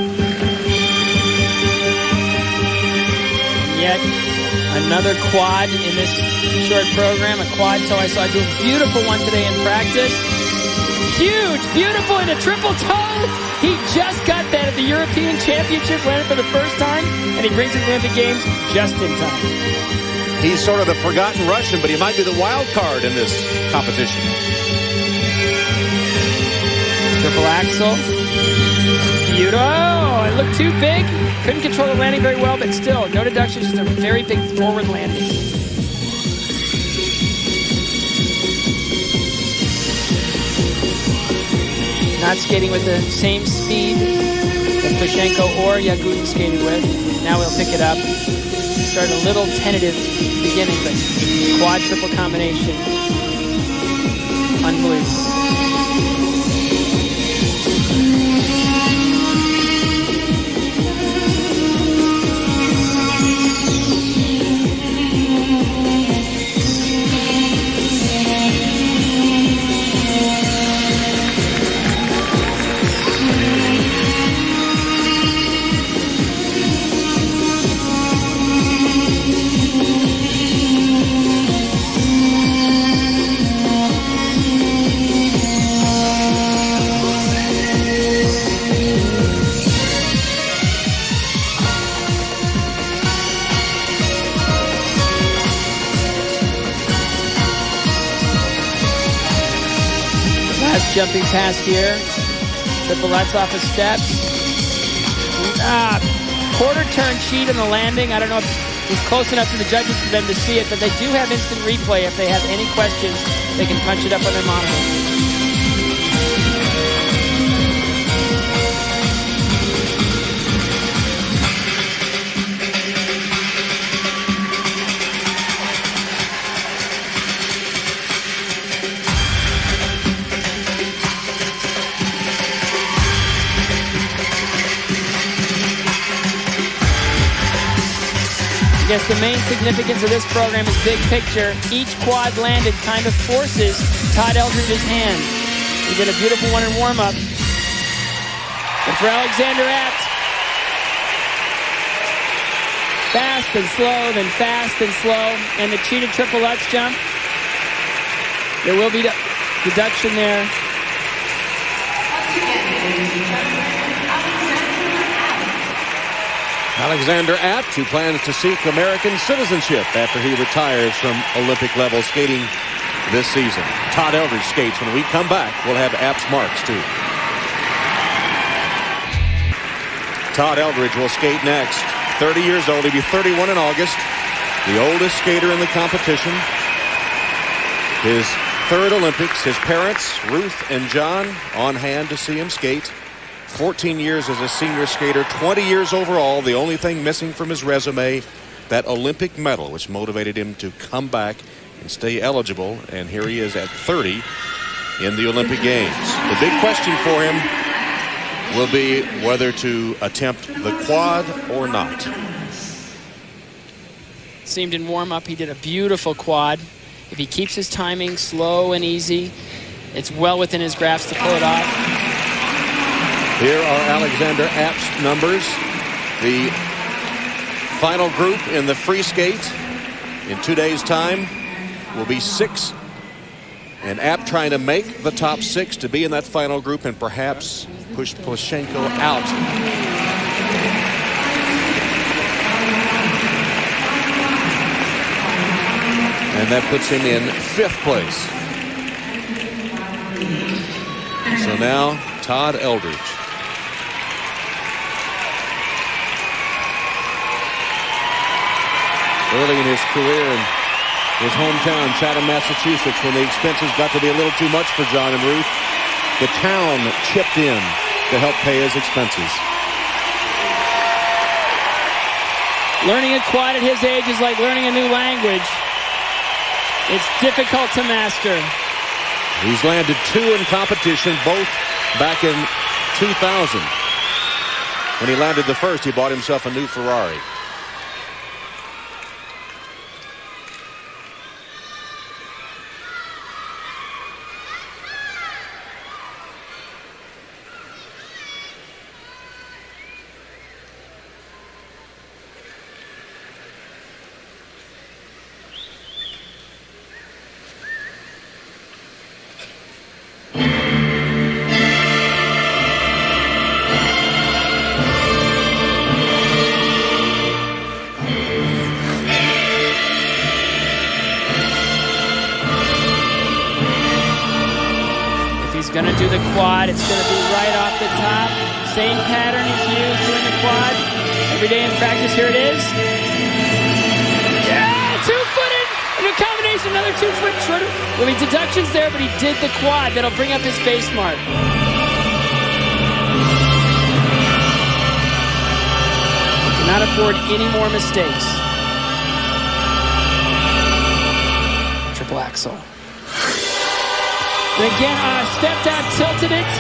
Yet another quad in this short program, a quad toe. I saw do a beautiful one today in practice. Huge, beautiful, and a triple toe. He just got that at the European Championship, landed for the first time, and he brings it to the Olympic Games just in time. He's sort of the forgotten Russian, but he might be the wild card in this competition. Triple axel. Beautiful. Oh, it looked too big. Couldn't control the landing very well, but still, no deduction, just a very big forward landing. Not skating with the same speed that Plashenko or Yagudin skated with. Now he'll pick it up. Started a little tentative beginning, but quad triple combination. Unbelievable. Jumping past here. Triple Lutz off his steps. Quarter turn cheat on the landing. I don't know if it was close enough to the judges for them to see it, but they do have instant replay. If they have any questions, they can punch it up on their monitor. I guess the main significance of this program is big picture. Each quad landed kind of forces Todd Eldridge's hand. He did a beautiful one in warm-up. But for Alexander Apt, fast and slow, then fast and slow, and the cheated triple Lutz jump. There will be deduction there. Alexander Apt, who plans to seek American citizenship after he retires from Olympic level skating this season. Todd Eldridge skates. When we come back, we'll have Apt's marks too. Todd Eldridge will skate next. 30 years old. He'll be 31 in August. The oldest skater in the competition. His 3rd Olympics. His parents, Ruth and John, on hand to see him skate. 14 years as a senior skater, 20 years overall. The only thing missing from his resume, that Olympic medal, which motivated him to come back and stay eligible. And here he is at 30 in the Olympic Games. The big question for him will be whether to attempt the quad or not. Seemed in warm-up he did a beautiful quad. If he keeps his timing slow and easy, it's well within his grasp to pull it off. Here are Alexander Apt's numbers. The final group in the free skate In 2 days' time, will be 6. And Abt trying to make the top 6 to be in that final group and perhaps push Plushenko out. And that puts him in 5th place. So now Todd Eldridge. Early in his career in his hometown, Chatham, Massachusetts, when the expenses got to be a little too much for John and Ruth, the town chipped in to help pay his expenses. Learning a quad at his age is like learning a new language. It's difficult to master. He's landed 2 in competition, both back in 2000. When he landed the first, he bought himself a new Ferrari. Going to do the quad. It's going to be right off the top. Same pattern he's used doing the quad every day in practice. Here it is. Yeah, 2-footed. A new combination, another 2-foot shorter. Well, he deductions there, but he did the quad. That'll bring up his base mark. He cannot afford any more mistakes. Triple axel. And again, stepped out, tilted it.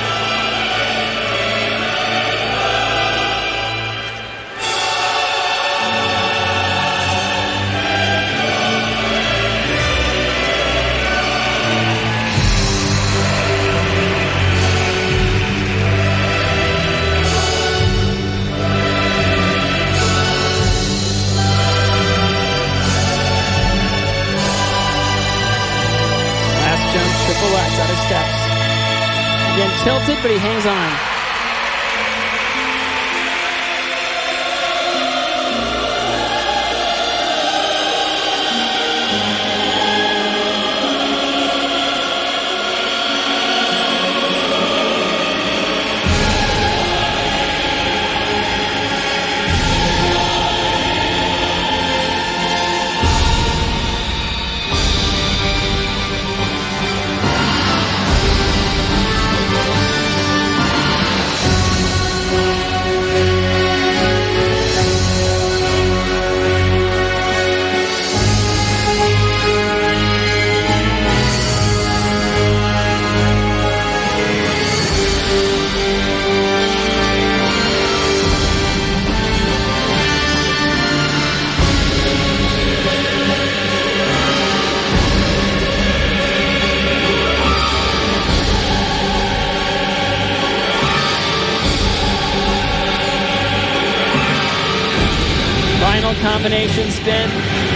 Triple X out of steps. Again, tilted, but he hangs on. Combination spin.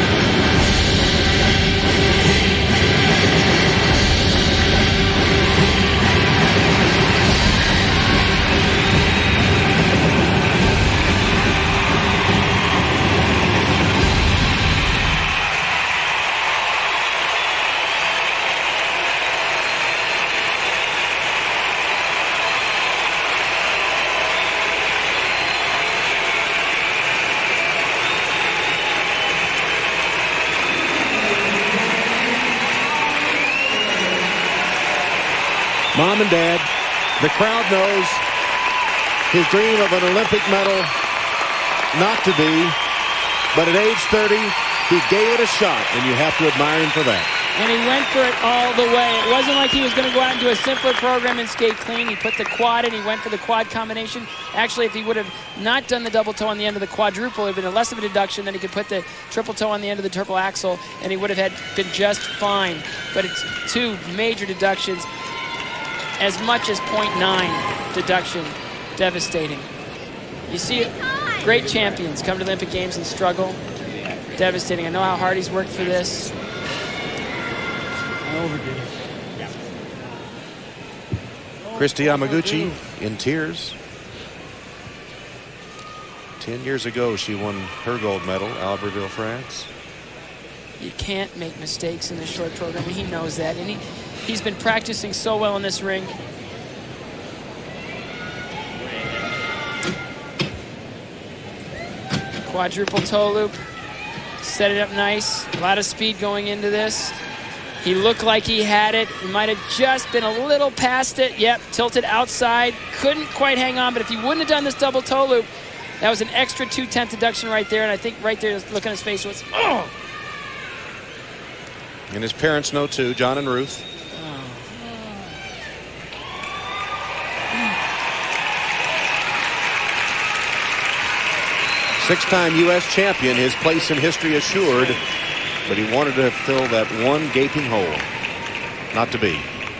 Mom and Dad, the crowd knows his dream of an Olympic medal not to be, but at age 30, he gave it a shot, and you have to admire him for that. And he went for it all the way. It wasn't like he was going to go out and do a simpler program and skate clean. He put the quad in. He went for the quad combination. Actually, if he would have not done the double toe on the end of the quadruple, it would have been less of a deduction. Then he could put the triple toe on the end of the triple axel, and he would have been just fine. But it's 2 major deductions, as much as 0.9 deduction. Devastating. You see, great champions come to the Olympic Games and struggle. devastating. I know how hard he's worked for this. I overdid it. Kristi Yamaguchi in tears. 10 years ago, she won her gold medal, Albertville, France. You can't make mistakes in this short program, and he knows that. And he's been practicing so well in this ring. Quadruple toe loop. Set it up nice. A lot of speed going into this. He looked like he had it. He might have just been a little past it. Yep, tilted outside. Couldn't quite hang on, but if he wouldn't have done this double toe loop, that was an extra 2/10 deduction right there. And I think right there, look on his face, was, oh! And his parents know too, John and Ruth. Six-time U.S. champion, his place in history assured, but he wanted to fill that one gaping hole. Not to be.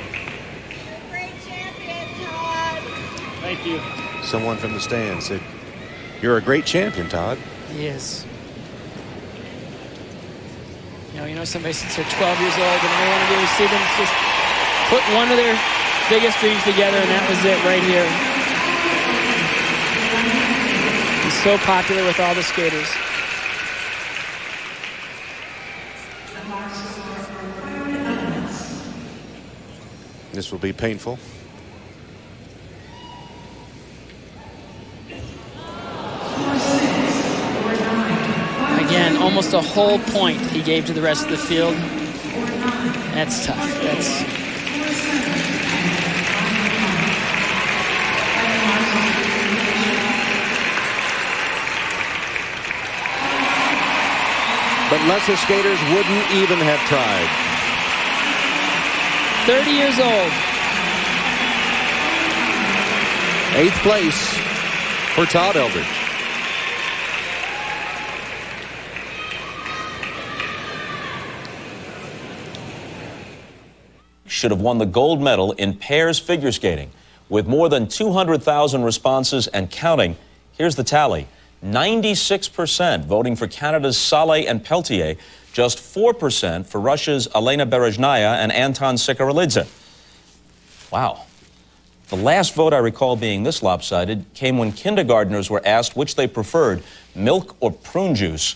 Thank you. Someone from the stand said, "You're a great champion, Todd." He is. You know somebody since they're 12 years old, and they want to be able to see them just put one of their biggest dreams together, and that was it right here. He's so popular with all the skaters. This will be painful. Again, almost a whole point he gave to the rest of the field. That's tough. But lesser skaters wouldn't even have tried. 30 years old. 8th place for Todd Eldridge. Should have won the gold medal in pairs figure skating. With more than 200,000 responses and counting, here's the tally. 96% voting for Canada's Saleh and Peltier, just 4% for Russia's Elena Berezhnaya and Anton Sikharuiidze. Wow. The last vote I recall being this lopsided came when kindergartners were asked which they preferred, milk or prune juice.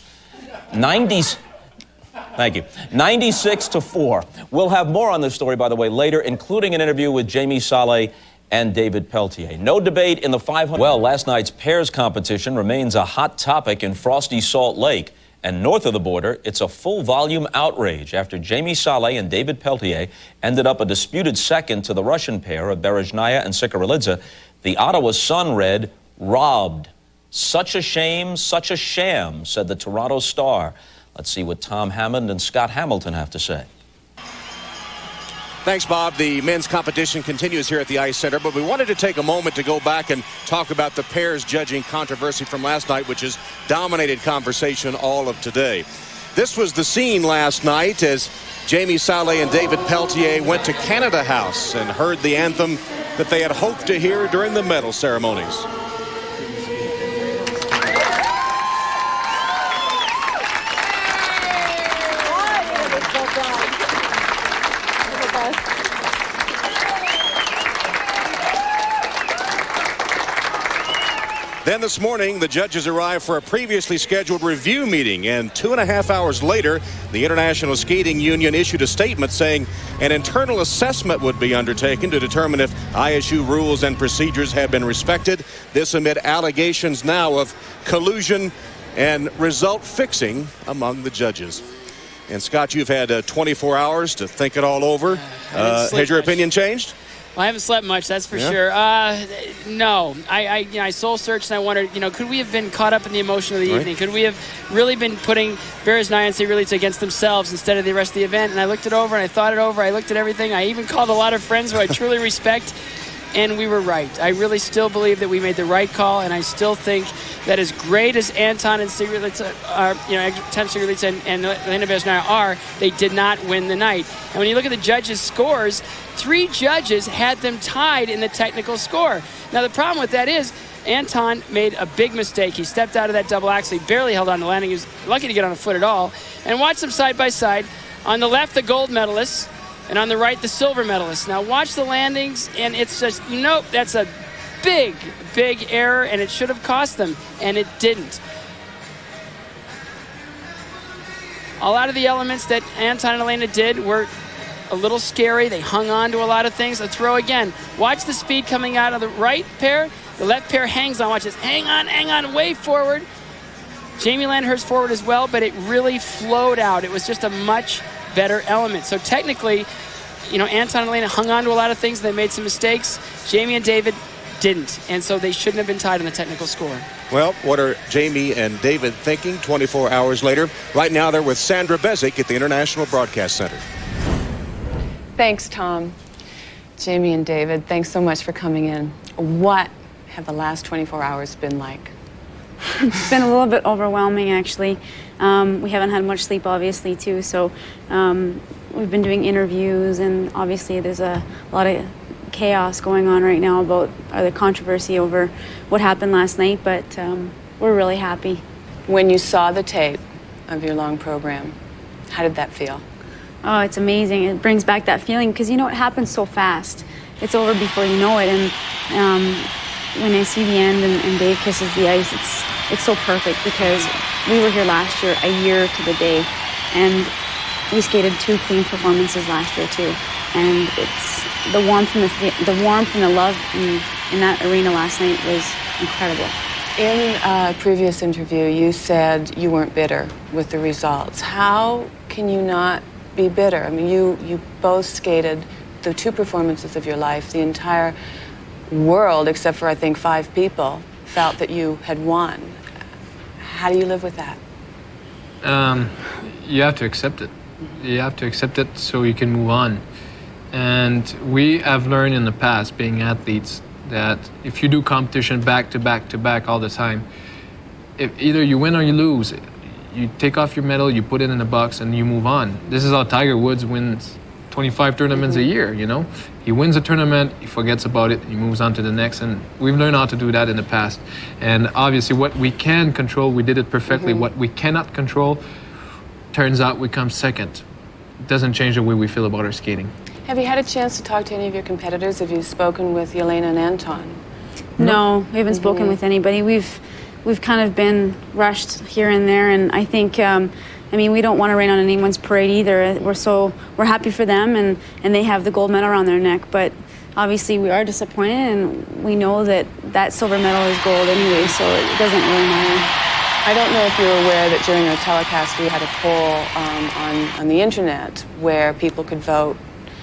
96-4. We'll have more on this story, by the way, later, including an interview with Jamie Saleh and David Peltier. No debate in the 500. Well, last night's pairs competition remains a hot topic in frosty Salt Lake. And north of the border, it's a full-volume outrage after Jamie Saleh and David Peltier ended up a disputed second to the Russian pair of Berezhnaya and Sikharuiidze. The Ottawa Sun read, "Robbed. Such a shame, such a sham," said the Toronto Star. Let's see what Tom Hammond and Scott Hamilton have to say. Thanks, Bob. The men's competition continues here at the Ice Center, but we wanted to take a moment to go back and talk about the pairs judging controversy from last night, which has dominated conversation all of today. This was the scene last night as Jamie Saleh and David Peltier went to Canada House and heard the anthem that they had hoped to hear during the medal ceremonies. Then this morning, the judges arrived for a previously scheduled review meeting, and 2.5 hours later, the International Skating Union issued a statement saying an internal assessment would be undertaken to determine if ISU rules and procedures have been respected. This amid allegations now of collusion and result fixing among the judges. And Scott, you've had 24 hours to think it all over. Has your opinion changed? Well, I haven't slept much, that's for sure. No, I soul searched and I wondered, could we have been caught up in the emotion of the evening? Could we have really been putting Berezhnaya and Sikharuiidze against themselves instead of the rest of the event? And I looked it over and I thought it over. I looked at everything. I even called a lot of friends who I truly respect. and we were right. I really still believe that we made the right call, and I still think that as great as Anton and Sikharuiidze are, Tom Sikharuiidze and Elena Berezhnaya are, they did not win the night. And when you look at the judges' scores, 3 judges had them tied in the technical score. Now, the problem with that is Anton made a big mistake. He stepped out of that double axel. He barely held on to landing. He was lucky to get on a foot at all. And watch them side by side. On the left, the gold medalists, and on the right, the silver medalists. Now, watch the landings, and it's just, nope, that's a big, big error, and it should have cost them, and it didn't. A lot of the elements that Anton and Elena did were a little scary. They hung on to a lot of things. A throw again. Watch the speed coming out of the right pair. The left pair hangs on. Watch this. Hang on, way forward. Jamie Landhurst forward as well, but it really flowed out. It was just a much better element. So technically, Anton and Elena hung on to a lot of things. They made some mistakes. Jamie and David didn't, and so they shouldn't have been tied in the technical score. Well, what are Jamie and David thinking 24 hours later? Right now, they're with Sandra Bezic at the International Broadcast Center. Thanks, Tom. Jamie and David, thanks so much for coming in. What have the last 24 hours been like? It's been a little bit overwhelming, actually. We haven't had much sleep, obviously, too, so we've been doing interviews, and obviously there's a lot of chaos going on right now about the controversy over what happened last night, but we're really happy. When you saw the tape of your long program, how did that feel? Oh, it's amazing. It brings back that feeling because, it happens so fast. It's over before you know it, and when I see the end and Dave kisses the ice, it's so perfect because we were here last year, a year to the day, and we skated 2 clean performances last year too. And it's the warmth and the love in that arena last night was incredible. In a previous interview, you said you weren't bitter with the results. How can you not be bitter? I mean, you both skated the 2 performances of your life. The entire world, except for I think 5 people, felt that you had won. How do you live with that? You have to accept it. You have to accept it so you can move on. And we have learned in the past, being athletes, that if you do competition back to back to back all the time, if either you win or you lose. You take off your medal, you put it in a box, and you move on. This is how Tiger Woods wins 25 tournaments a year, He wins a tournament, he forgets about it, he moves on to the next, and we've learned how to do that in the past. And obviously what we can control, we did it perfectly. What we cannot control, turns out we come second. It doesn't change the way we feel about our skating. Have you had a chance to talk to any of your competitors? Have you spoken with Yelena and Anton? No, we haven't spoken with anybody. We've kind of been rushed here and there, and I think, we don't want to rain on anyone's parade either. We're happy for them, and they have the gold medal around their neck, but obviously we are disappointed, and we know that silver medal is gold anyway, so it doesn't really matter. I don't know if you're aware that during our telecast we had a poll on the internet where people could vote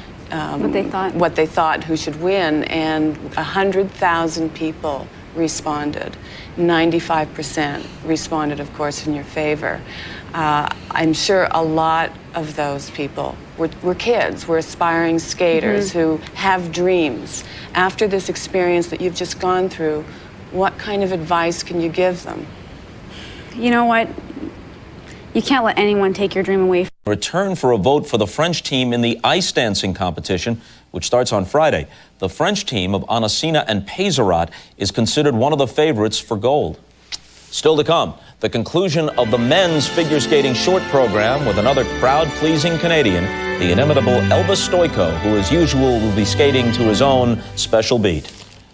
what they thought who should win, and 100,000 people responded. 95% responded, of course, in your favor. I'm sure a lot of those people were kids, were aspiring skaters who have dreams. After this experience that you've just gone through, what kind of advice can you give them? You know what? You can't let anyone take your dream away. Return for a vote for the French team in the ice dancing competition, which starts on Friday. The French team of Annissina and Peizerat is considered one of the favorites for gold. Still to come, the conclusion of the men's figure skating short program with another crowd-pleasing Canadian, the inimitable Elvis Stojko, who as usual will be skating to his own special beat.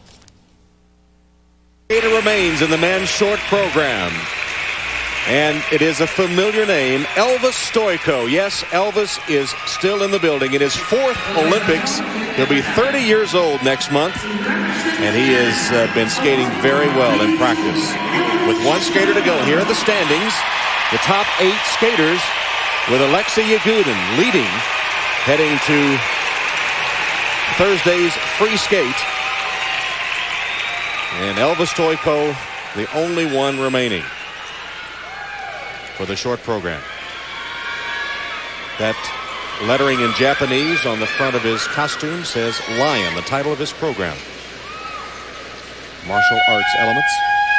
Skater remains in the men's short program. And it is a familiar name, Elvis Stojko. Yes, Elvis is still in the building. In his 4th Olympics, he'll be 30 years old next month. And he has been skating very well in practice. With 1 skater to go, here are the standings. The top 8 skaters with Alexei Yagudin leading, heading to Thursday's free skate. And Elvis Stojko, the only one remaining for the short program. That lettering in Japanese on the front of his costume says Lion, the title of his program. martial arts elements.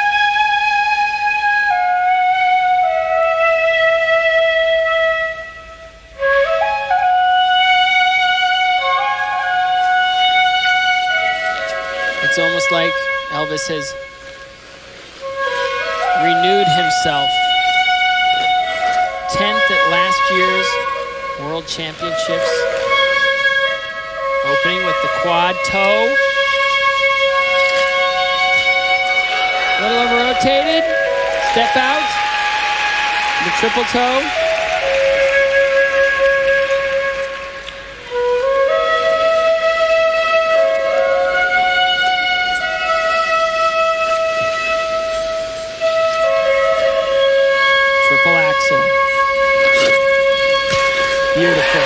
It's almost like Elvis has renewed himself. 10th at last year's World Championships. Opening with the quad toe. A little over rotated. Step out. The triple toe. Triple axel. Beautiful.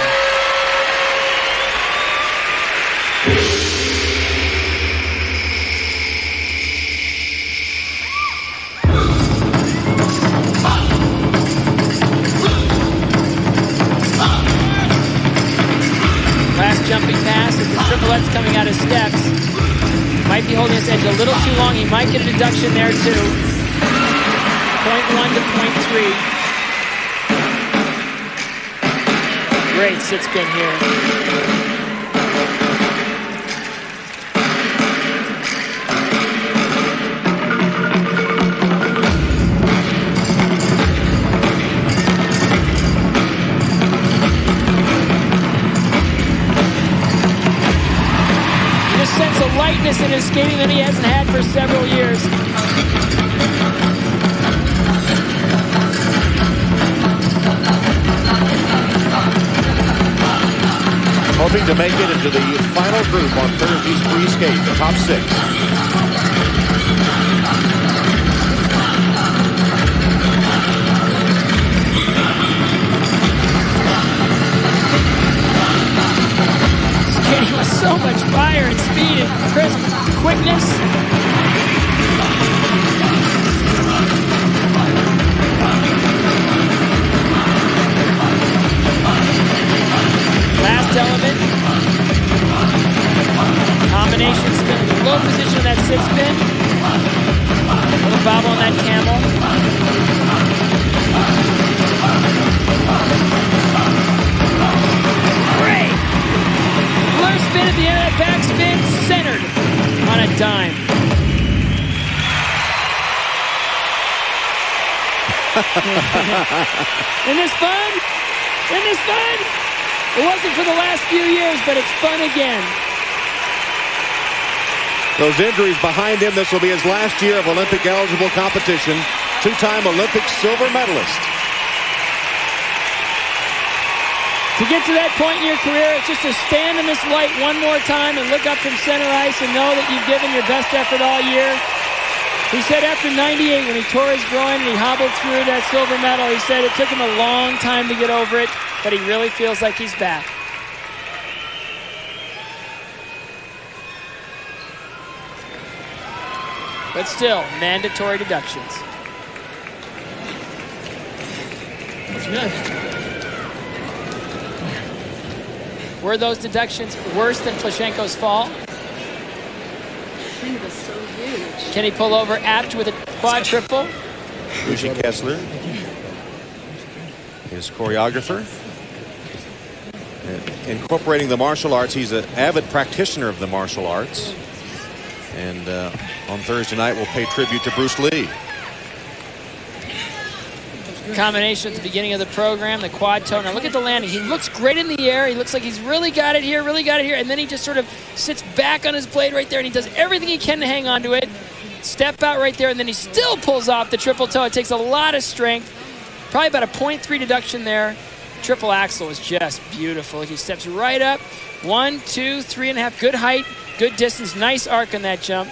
Last jumping pass with the triplets coming out of steps. Might be holding his edge a little too long. He might get a deduction there too. 0.1 to 0.3. Great sit spin here. Sense of lightness in his skating that he hasn't had for several years. Hoping to make it into the final group on Thursday's free skate, the top 6. Skating with so much fire and speed and crisp quickness. Last element. Combination spin. Low position of that sit spin. Little bobble on that camel. Great. Blur spin at the end of that back spin, centered on a dime. Isn't this fun? Isn't this fun? It wasn't for the last few years, but it's fun again. Those injuries behind him, this will be his last year of Olympic-eligible competition. Two-time Olympic silver medalist. To get to that point in your career, it's just to stand in this light one more time and look up from center ice and know that you've given your best effort all year. He said after 98, when he tore his groin and he hobbled through that silver medal, he said it took him a long time to get over it, but he really feels like he's back. But still, mandatory deductions. That's good. Were those deductions worse than Plashenko's fall? He was so huge. Can he pull over apt with a quad triple? Lucy Kessler, his choreographer. Incorporating the martial arts, he's an avid practitioner of the martial arts. And on Thursday night, we'll pay tribute to Bruce Lee. Combination at the beginning of the program, the quad toe. Now look at the landing. He looks great in the air. He looks like he's really got it here, really got it here. And then he just sort of sits back on his blade right there, and he does everything he can to hang on to it. Step out right there, and then he still pulls off the triple toe. It takes a lot of strength. Probably about a 0.3 deduction there. Triple axel is just beautiful. He steps right up. 1, 2, 3.5. Good height, good distance. Nice arc on that jump.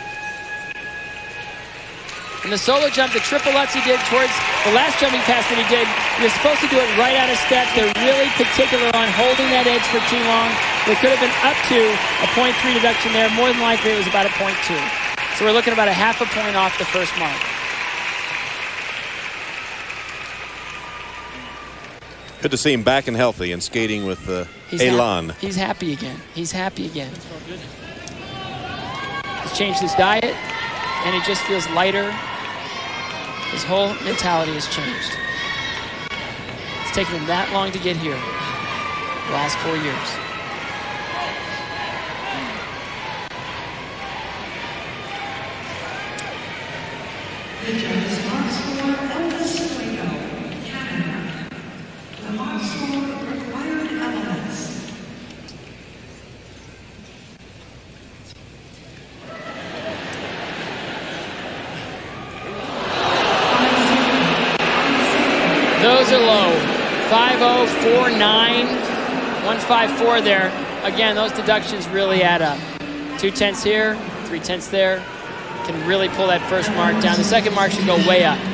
And the solo jump, the triple lutz he did towards the last jumping pass that he did, you're supposed to do it right out of steps. They're really particular on holding that edge for too long. There could have been up to a 0.3 deduction there. More than likely, it was about a 0.2. So we're looking about a half a point off the first mark. Good to see him back and healthy and skating with elan. He's happy again. He's happy again. He's changed his diet. and he just feels lighter. His whole mentality has changed. It's taken him that long to get here, the last 4 years. The judges mark score Canada. The mark score required elements. Those are low. 5.0, 4.9, 1.54 there. Again, those deductions really add up. 2/10 here, 3/10 there. Can really pull that first mark down. The second mark should go way up.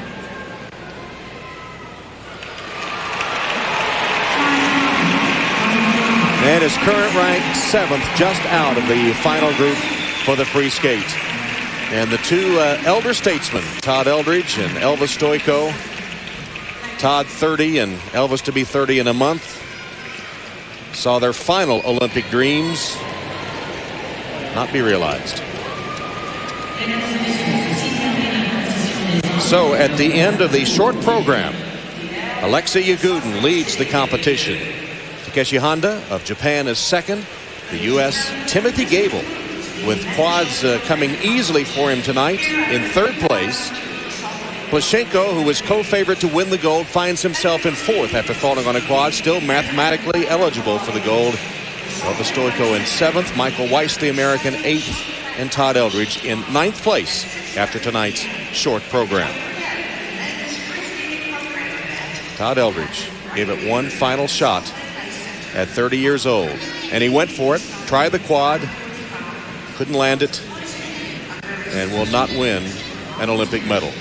And his current rank 7th, just out of the final group for the free skate. And the two elder statesmen, Todd Eldridge and Elvis Stojko. Todd 30 and Elvis to be 30 in a month. Saw their final Olympic dreams not be realized. So at the end of the short program, Alexei Yagudin leads the competition. Takeshi Honda of Japan is second. The U.S. Timothy Gable with quads coming easily for him tonight in third place. Plashenko, who was co-favorite to win the gold, finds himself in fourth after falling on a quad, still mathematically eligible for the gold. Elvis Stojko in 7th, Michael Weiss, the American, 8th, and Todd Eldridge in 9th place after tonight's short program. Todd Eldridge gave it one final shot at 30 years old, and he went for it, tried the quad, couldn't land it, and will not win an Olympic medal.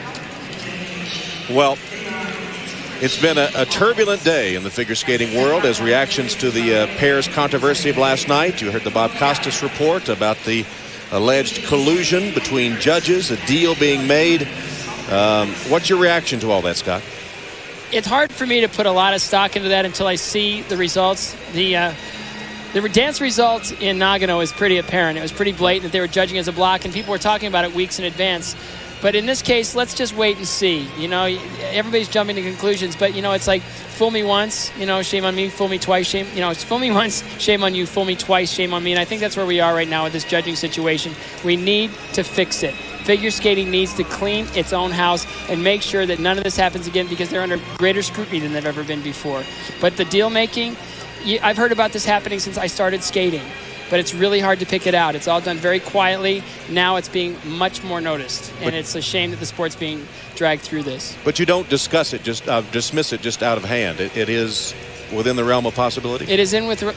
Well, it's been a turbulent day in the figure skating world as reactions to the pair's controversy of last night. You heard the Bob Costas report about the alleged collusion between judges, a deal being made. What's your reaction to all that, Scott? It's hard for me to put a lot of stock into that until I see the results. The dance results in Nagano is pretty apparent. It was pretty blatant that they were judging as a block, and people were talking about it weeks in advance. But in this case, let's just wait and see. You know, everybody's jumping to conclusions, but, you know, it's like, fool me once, you know, shame on me, fool me twice, shame, you know, it's fool me once, shame on you, fool me twice, shame on me. And I think that's where we are right now with this judging situation. We need to fix it. Figure skating needs to clean its own house and make sure that none of this happens again, because they're under greater scrutiny than they've ever been before. But the deal making, I've heard about this happening since I started skating, but it's really hard to pick it out. It's all done very quietly. Now it's being much more noticed, and it's a shame that the sport's being dragged through this. But you don't dismiss it just out of hand. It is within the realm of possibility. It is within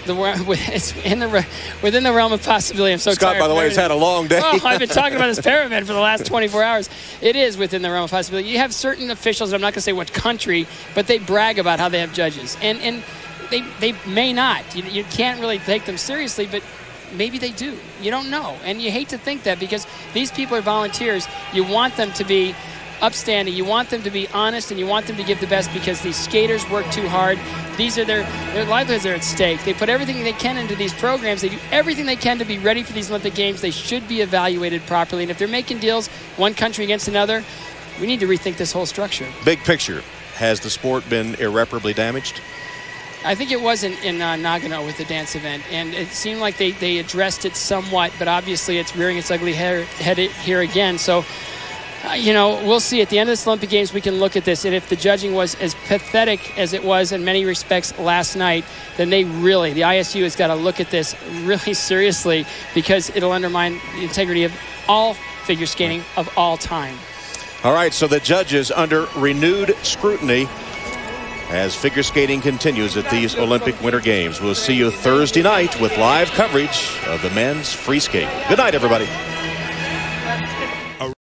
the realm of possibility. I'm so Scott, tired. by the way, has had a long day. Oh, I've been talking about this pyramid for the last 24 hours. It is within the realm of possibility. You have certain officials, I'm not going to say what country, but they brag about how they have judges, and they may not. You can't really take them seriously, but maybe they do. You don't know. And you hate to think that, because these people are volunteers. You want them to be upstanding. You want them to be honest, and you want them to give the best, because these skaters work too hard. These are their livelihoods are at stake. They put everything they can into these programs. They do everything they can to be ready for these Olympic Games. They should be evaluated properly. And if they're making deals one country against another, we need to rethink this whole structure. Big picture, has the sport been irreparably damaged? I think it was in Nagano with the dance event, and it seemed like they addressed it somewhat, but obviously it's rearing its ugly head here again. So, you know, we'll see. At the end of this Olympic Games, we can look at this, and if the judging was as pathetic as it was in many respects last night, then the ISU has got to look at this really seriously, because it'll undermine the integrity of all figure skating of all time. All right, so the judges under renewed scrutiny as figure skating continues at these Olympic Winter Games. We'll see you Thursday night with live coverage of the men's free skate. Good night, everybody.